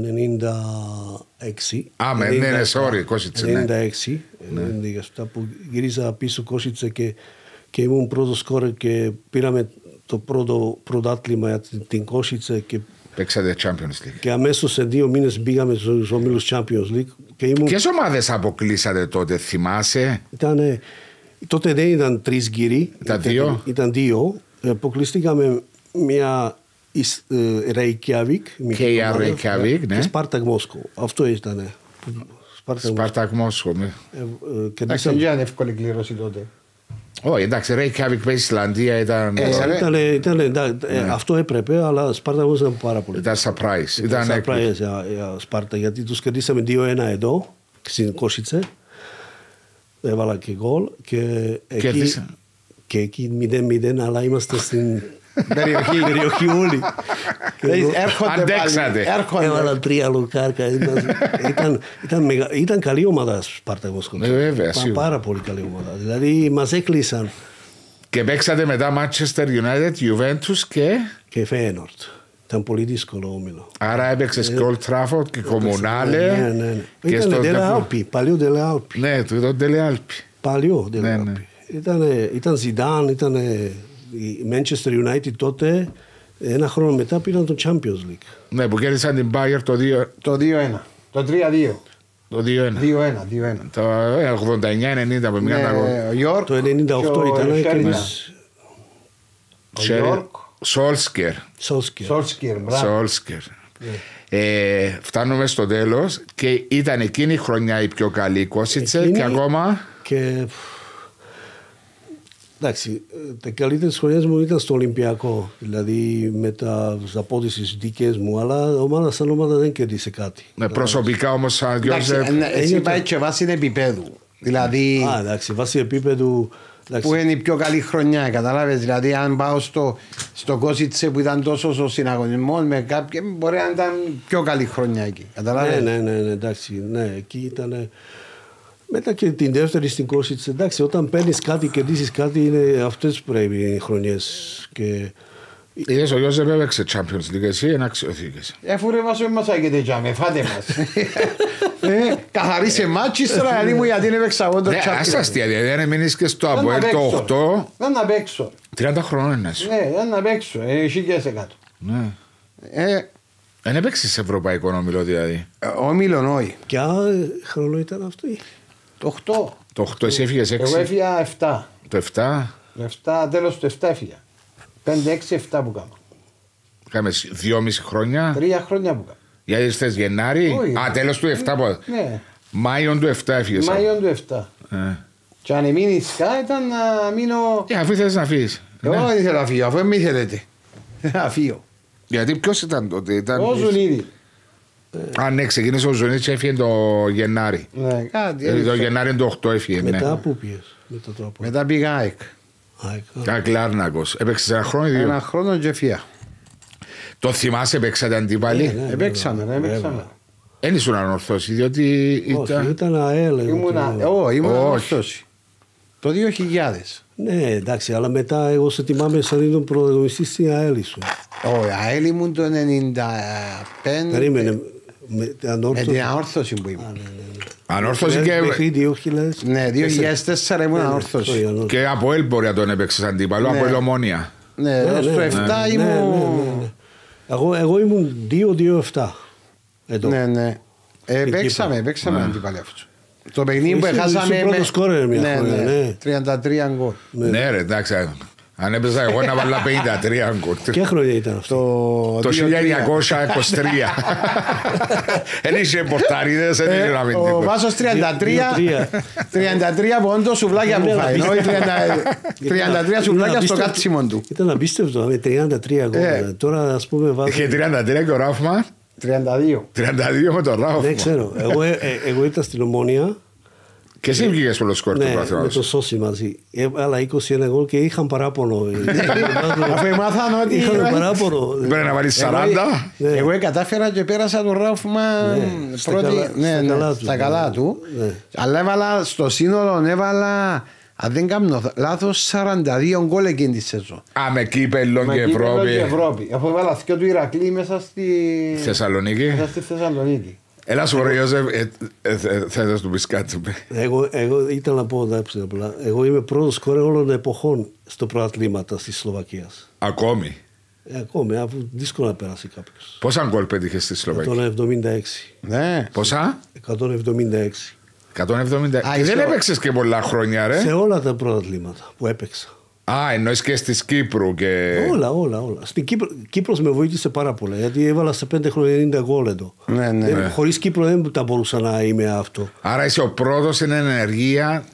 Ναι, sorry, Κόσιτσε. 96. Που γύριζα πίσω Κόσιτσε και ήμουν πρώτο σκόρερ και πήραμε το πρώτο πρωτάθλημα για την Κόσιτσε και παίξατε Champions League. Και αμέσως σε 2 μήνες μπήκαμε στους ομίλους Champions League. Ποιες ομάδες αποκλείσατε τότε, θυμάσαι? Τότε δεν ήταν 3 γύροι. Ήταν 2. Αποκλειστήκαμε μια Reykjavik. Και Reykjavik, ναι. Και Σπάρτακ Μόσκο. Αυτό ήταν. Σπάρτακ Μόσκο. Εντάξει, δεν ήταν εύκολη κλήρωση τότε. Όχι, εντάξει, Reykjavik παίζει Ισλανδία ήταν. Αυτό έπρεπε, αλλά Σπάρτα όμως ήταν πάρα πολύ. Ήταν surprise. Ήταν surprise για Σπάρτα, γιατί τους κερδίσαμε 2-1 εδώ, στην Κόσιτσε. Έβαλα και γκολ. Και εκεί 0-0, αλλά είμαστε στην περιοχή όλοι. Αντέξατε. Έβαλα 3 λουκάρκα. Ήταν καλή ομάδα Σπάρτα Μόσκο. Ήταν πάρα πολύ καλή ομάδα. Δηλαδή μας έκλεισαν. Και παίξατε μετά Manchester United, Juventus και Feyenoord. Ήταν πολύ δύσκολο όμιλο. Άρα έπαιξες και Old Trafford και Comunale. Ναι. Ήταν Dele-Alpi, παλιό Dele-Alpi. Ναι, το Dele-Alpi. Παλιό Dele-Alpi. Ήταν Zidane, ήταν η Manchester United τότε. Ένα χρόνο μετά πήραν το Champions League. Ναι, που κέρδισαν την Bayern το 2-1. Το 3-2. Το 2-1. Το 89-90 που μείναν τα γκολ. Το 98 ήταν Solskjaer. Φτάνουμε στο τέλος και ήταν εκείνη η χρονιά η πιο καλή Κόσιτσε και ακόμα. Εντάξει, τα καλύτερες χρονιές μου ήταν στο Ολυμπιακό, δηλαδή με τα απόδειξεις δικές μου, αλλά ομάδα σαν ομάδα δεν κερδίσε κάτι. Προσωπικά όμως σαν Γιώζεφ. Εσύ πάει και βάσει επίπεδου. Δηλαδή. Εντάξει, βάσει επίπεδου. Που είναι η πιο καλή χρονιά, καταλάβες. Δηλαδή, αν πάω στο Κόσιτσε που ήταν τόσο συναγωνισμό με κάποιον, μπορεί να ήταν πιο καλή χρονιά εκεί. Καταλάβες. Ναι, εντάξει, ναι, εκεί ήταν. Μετά και την δεύτερη στην Κόσιτσε, εντάξει, όταν παίρνεις κάτι, κερδίσεις κάτι, είναι αυτές πρέπει οι χρονιές. Είδες ο Γιώζεφ έπαιξε Champions League, εσύ είναι αξιοθήκες. Αφού ρε μας έγεται τζάμε, φάτε μας. Καθαρίσε μάτσις τώρα, γιατί μου γιατί έπαιξα εγώ το Champions League. Ας αστεία, δεν μείνεις και στο Αποέλ το 8. Δεν να παίξω. 30 χρονών είναι σου. Ναι, δεν να παίξω, εσύ και σε κάτω. Δεν έπαιξες σε ευρωπαϊκό όμιλο δηλαδή. Όμιλο όχι. Ποια χρόνο ήταν αυτό? Το 8. Το 8 εσύ έφυγες 6. Εγώ έφυγα 7. Το 7. Τέλος του 7 έφυγα. 5-6-7 που κάμα. Κάμε 2,5 χρόνια. 3 χρόνια που κάμα. Γιατί ήρθες Γενάρη. Τέλος του 7. Ναι. Μάιον του 7 έφυγες. Μάιον του 7. Και αν μείνεις ήταν να μείνω. Αφού ήθελες να φύγεις. Εγώ δεν ήθελα να φύγω, αφού μη θέλετε. Να φύγω. Γιατί ποιος ήταν τότε? Ο Ζουνίδη. Ναι, ξεκίνησε ο Ζουνίδης και έφυγε το Γενάρη. Ναι, κάτι. Το Γενάρη του 8 έφυγε. Μετά πού πήγες? Μετά πήγα ΑΕΚ. Κλάρνακος. Έπαιξες ένα χρόνο ή 2? Ένα χρόνο και φύγα. Το θυμάσαι, παίξατε αντίπαλοι? Παίξαμε. Δεν ήσουν ανορθώσει, διότι ήταν ΑΕΛ. Ήμουν ανορθώσει. Το 2000. Ναι, εντάξει, αλλά μετά εγώ σε θυμάμαι σαν ήταν πρωταγωνιστής στην ΑΕΛ ήσουν. Όχι, ΑΕΛ ήμουν το 95. Περίμενε. Με την ανόρθωση που ήμουν. Ανόρθωση και. Μέχρι 2000. Ναι, 2004 ήμουν ανόρθωση. Και από ΕΛ μπορεί να τον έπαιξες αντίπαλο, από ΕΛ Ομόνια. Ναι, στο 7 ήμουν. Εγώ ήμουν 2-2-7. Ναι. Παίξαμε αντίπαλοι αυτούς. Το παιχνίδι που έχασαμε. Ήσουν πρώτο σκόρερ μια χρονιά. 33 γκολ. Ναι, ρε, εντάξει. Αν έπαιζα εγώ να βάλω 53 γκολ. Ποια χρονιά ήταν αυτό? Το 1923. Δεν είχε πορτάριδες, δεν είχε να μην Ο Βάσος 33 από όντως σουβλάκια που φάει. 33 σουβλάκια στο κάτσιμον του. Ήταν απίστευτο με 33 γκολ. Τώρα ας πούμε βάζω. Είχε 33 και ο Ράφμα. 32 με τον Ράφμα. Δεν ξέρω. Εγώ ήρθα στην Ομόνια Και εσύ βγήκες στο σκορ του πρωταθλήματος. Ναι, με το Σώση μαζί. Έβαλα 21 γκολ και είχαν παράπονο. Αφού μάθαν ότι είχαν παράπονο. Πρέπει να βάλεις 40. Εγώ κατάφερα και πέρασα τον Ράουφμαν στα καλά του. Αλλά έβαλα στο σύνολο, αν δεν κάνω λάθος, 42 γκολ εκείνη τη σεζόν. Με κύπελλο και Ευρώπη. Αφού έβαλα και του Ηρακλή μέσα στη Θεσσαλονίκη. Έλα σου βρω, Ιώσεφ, θες να του πεις κάτι. Εγώ ήθελα να πω απλά. Εγώ είμαι πρώτος σκόρερ όλων των εποχών στο πρωταθλήματα της Σλοβακίας. Ακόμη. Ακόμη, αφού δύσκολο να περάσει κάποιος. Πόσα γκολ πέτυχες στη Σλοβακία? 176. Ναι. Πόσα? 176. 170. Και δεν έπαιξες και πολλά χρόνια, ρε. Σε όλα τα πρωταθλήματα που έπαιξα. Εννοείς και στη Κύπρου και... Όλα. Στην Κύπρος με βοήθησε πάρα πολύ, γιατί έβαλα σε 5 χρόνια 90 γκολ εδώ. Ναι. Χωρίς Κύπρο δεν θα μπορούσα να είμαι αυτό. Άρα είσαι ο πρώτος στην ενεργεία...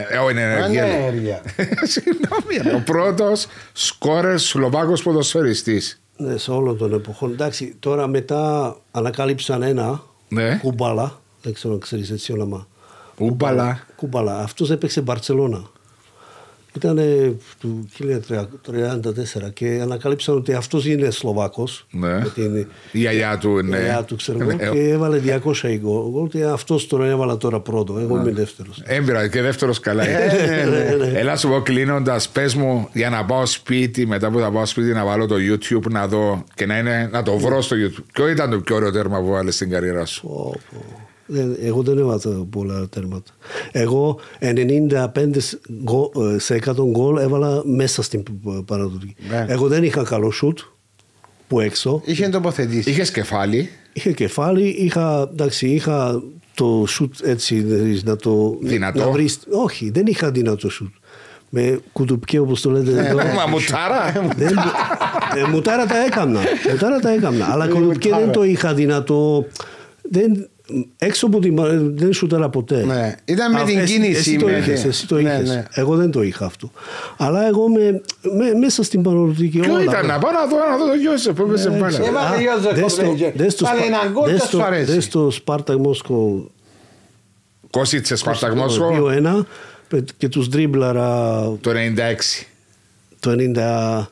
Συγγνώμη, ο πρώτος σκόρερ Σλοβάκος ποδοσφαιριστής. Ναι, σε όλων των εποχών. Εντάξει, τώρα μετά ανακάλυψαν ένα, Κουμπάλα, δεν ξέρω αν ξέρεις έτσι όνομα. Κουμπάλα. Αυτός έπαιξε Μπαρτσελώνα. Ήταν του 1934 και ανακάλυψαν ότι αυτός είναι Σλοβάκος. Ναι. Η γιαγιά του είναι. Η γιαγιά του, ξέρω εγώ. Και έβαλε 200 γκολ. Και αυτός τώρα έβαλα τώρα πρώτο. Εγώ είμαι δεύτερος. Έμπειρα και δεύτερος καλά. Έλα σου πω κλείνοντας, πες μου για να πάω σπίτι, μετά που θα πάω σπίτι να βάλω το YouTube να δω και να το βρω στο YouTube. Ποιο ήταν το πιο ωραίο τέρμα που βάλες στην καριέρα σου? Εγώ δεν έβαλα πολλά τέρματα. Εγώ 95% γκολ έβαλα μέσα στην παραδοτική. Εγώ δεν είχα καλό σουτ που έξω. Είχε τοποθετήσει. Είχες κεφάλι. Είχε κεφάλι, είχα το σουτ έτσι να το... Δυνατό. Όχι, δεν είχα δυνατό σουτ. Με κουτουπιέ όπως το λέτε. Μα μουτάρα. Μουτάρα τα έκανα. Αλλά κουτουπιέ δεν το είχα δυνατό. Έξω από την δεν σούταρα ποτέ. Ναι. Ήταν με την κίνηση. Εσύ το είχες. Ναι. Εγώ δεν το είχα αυτό. Αλλά εγώ μέσα στην παροδοτική όλα. Ποιο ήταν να πάω να δω το Ιώσεφ που έπαιζε μπάλα. Δες το Σπάρτακ Μόσκο. Κόσιτσε Σπάρτακ Μόσκο. 2-1 και τους δρίμπλαρα. Το 96.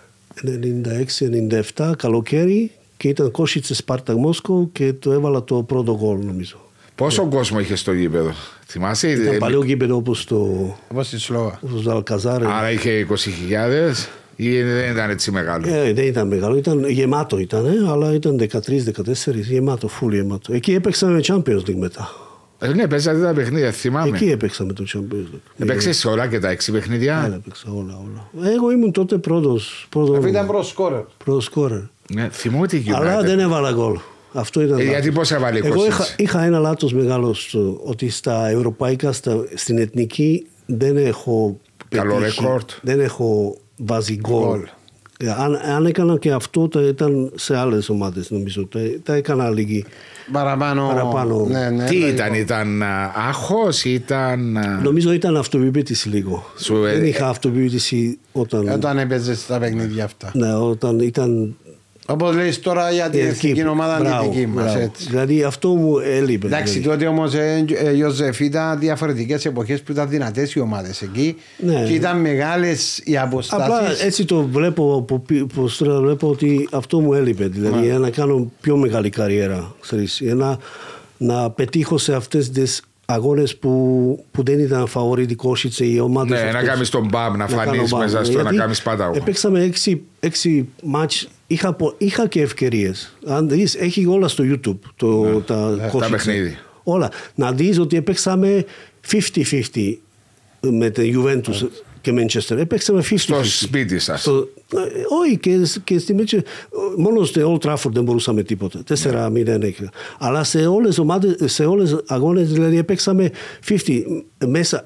Το 96-97 καλοκαίρι. Και ήταν Κόσιτσε Σπάρτακ Μόσκο και το έβαλα το πρώτο γκολ νομίζω. Πόσο κόσμο είχε στο γήπεδο, θυμάσαι? Ήταν παλαιό γήπεδο όπως το Αλκαζάρ. Άρα είχε 20.000 ή δεν ήταν έτσι μεγάλο? Δεν ήταν μεγάλο, ήταν γεμάτο αλλά ήταν 13-14 γεμάτο, full γεμάτο. Εκεί έπαιξαμε με Champions League μετά. Ναι, παίζατε τα παιχνίδια, θυμάμαι. Εκεί έπαιξα με το Champions League. Έπαιξες όλα και τα 6 παιχνίδια? Ναι, έπαιξα όλα. Εγώ ήμουν τότε πρώτος. Αφού ήταν πρώτος σκόρερ. Ναι, θυμώ ότι United. Αλλά δεν έβαλα γκολ. Αυτό ήταν. Γιατί πώς έβαλε 20? Εγώ είχα ένα λάθος μεγάλο ότι στα ευρωπαϊκά, στην εθνική δεν έχω καλό ρεκόρτ. Δεν έχω βάζει γκολ. Αν έκανα και αυτό θα ήταν σε άλλες ομάδες νομίζω. Τα έκανα λίγη παραπάνω. Ναι, τι ήταν άγχος, ήταν... Νομίζω ήταν αυτοπεποίθηση λίγο. Δεν είχα αυτοπεποίθηση όταν έπαιζες στα παιχνίδια αυτά. Ναι, όταν ήταν... Όπως λέει τώρα για την εθνική ομάδα τη δική μας. Δηλαδή αυτό μου έλειπε. Εντάξει, τότε όμως Ιώσεφ ήταν διαφορετικές εποχές που ήταν δυνατές οι ομάδες εκεί και ήταν μεγάλες οι αποστάσεις. Απλά έτσι το βλέπω, βλέπω ότι αυτό μου έλειπε. Δηλαδή να κάνω πιο μεγάλη καριέρα. Να πετύχω σε αυτές τις αγώνες που δεν ήταν φαβορητικό οι ομάδες. Ναι, να κάνεις τον μπαμ, να φανείς μέσα στο να κάνεις πάντα. Παίξαμε 6 μάτς. Είχα και ευκαιρίες. Αν δεις, έχει όλα στο YouTube τα παιχνίδια. Όλα. Να δεις ότι έπαιξαμε 50-50 με την Juventus και Manchester. Έπαιξαμε 50-50. Στο σπίτι σας. Όχι, και στη Manchester. Μόνο στο Old Trafford δεν μπορούσαμε τίποτα. 4-0. Αλλά σε όλες ομάδες, σε όλες αγώνες δηλαδή έπαιξαμε 50 μέσα.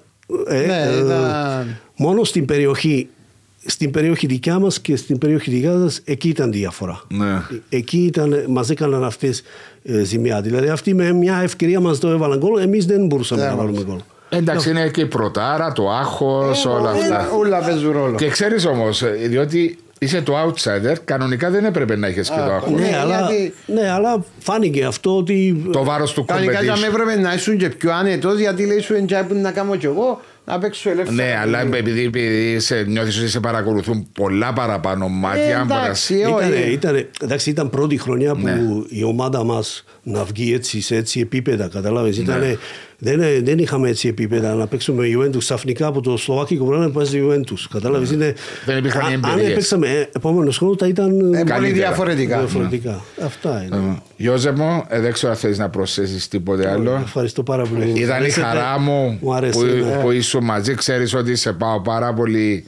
Μόνο στην περιοχή. Στην περιοχή δικιά μας και στην περιοχή δικιά σας, εκεί ήταν διαφορά. Ναι. Εκεί μας έκαναν αυτές ζημιά. Δηλαδή αυτοί με μια ευκαιρία μας το έβαλαν γκολ, εμείς δεν μπορούσαμε να βάλουμε γκολ. Εντάξει, είναι και η πρωτάρα, το άγχος, όλα αυτά. Όλα παίζουν ρόλο. Και ξέρεις όμως, διότι είσαι το outsider, κανονικά δεν έπρεπε να έχεις και το άγχος. Ναι, αλλά φάνηκε αυτό ότι. Το βάρος του competition. Κανονικά δεν έπρεπε να ήσουν και πιο άνετος, γιατί λέει σου εντζάπου να κάνω κι εγώ, να παίξω ελεύθερα. Ναι, αλλά επειδή νιώθεις ότι σε παρακολουθούν πολλά παραπάνω μάτια. Εντάξει, ήταν πρώτη χρονιά που η ομάδα μας να βγει έτσι σε έτσι επίπεδα, καταλάβες. Δεν είχαμε έτσι επίπεδα να παίξουμε Juventus. Ξαφνικά από το Σλοβάκικο πρόγραμμα παίζει Juventus. Κατάλαβες. Δεν υπήρχαν εμπειρίες. Αν παίξαμε επόμενο χρόνο θα ήταν πολύ διαφορετικά. Αυτά είναι. Γιώζε μου, δεν ξέρω αν θέλεις να προσθέσεις τίποτε άλλο. Ευχαριστώ πάρα πολύ. Ήταν η χαρά μου που ήσουν μαζί. Ξέρεις ότι σε πάω πάρα πολύ.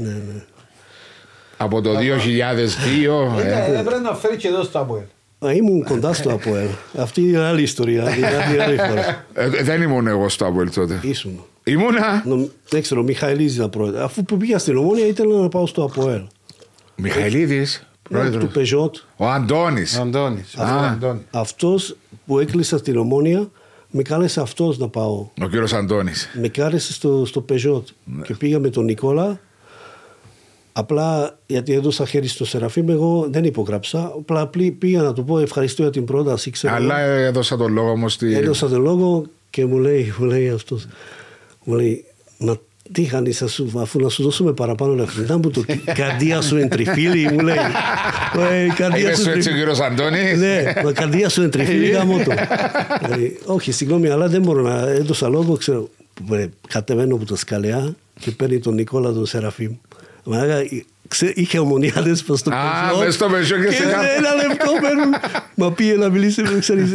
Από το 2002. Πρέπει να φέρει και εδώ στο ΑΠΟΕΛ. Ήμουν κοντά στο ΑΠΟΕΛ. Αυτή είναι άλλη ιστορία. Δεν ήμουν εγώ στο ΑΠΟΕΛ τότε. Ήσουν. Ήμουνα. Δεν ξέρω, Μιχαηλίδης ήταν πρόεδρος. Αφού πήγα στην Ομόνια ήθελα να πάω στο ΑΠΟΕΛ. Μιχαηλίδης, πρόεδρος. Του Πεζότ. Ο Αντώνης. Αυτός που έκλεισα στην Ομόνια, με κάλεσε αυτός να πάω. Ο κύριος Αντώνης. Με κάλεσε στο Πεζότ. Και πήγα με τον Νικόλα. Απλά γιατί έδωσα χέρι στο Σεραφείμ, εγώ δεν υπογράψα. Απλά πήγα να του πω ευχαριστώ για την πρόταση. Αλλά έδωσα τον λόγο όμως. Έδωσα τον λόγο και μου λέει αυτός. Μου λέει, μα τι χάνεις αφού να σου δώσουμε παραπάνω λεφτά που το καρδιά σου είναι τριφύλι, μου λέει. Είπε σου έτσι ο κύριος Αντώνης. Ναι, μα καρδιά σου είναι τριφύλι, γάμο το. Όχι, συγγνώμη, αλλά δεν μπορώ να έδωσα λόγο. Ξέρω, κατεβαίνω από τα σκαλιά και παίρνει τον Νικόλα τον Σεραφείμ. Είχε ομονιάδες προς το Πεζό και ένα λεπτό παίρνουν. Μα πήγε να μιλήσει με ξέρεις.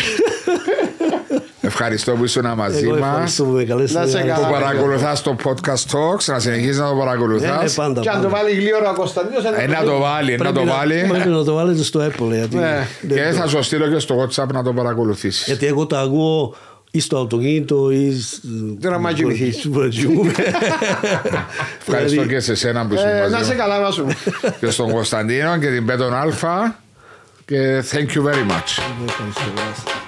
Ευχαριστώ που ήσουν μαζί μας. Που παρακολουθάς το podcast talks. Να συνεχίσεις να το παρακολουθάς. Και αν το βάλει γλύωρα ο Κωνσταντίνος. Να το βάλει. Πρέπει να το βάλετε στο Apple. Και θα σου στείλω και στο WhatsApp να το παρακολουθήσεις. Γιατί εγώ το ακούω ή στο αυτοκίνητο ή. Δεν να μ' αγγεληθείς. Ευχαριστώ και σε εσένα που ήσουν μαζί. Να σε καλά, Βάσου. Και στον Κωνσταντίνο και την Πέτον Αλφα. Και thank you very much.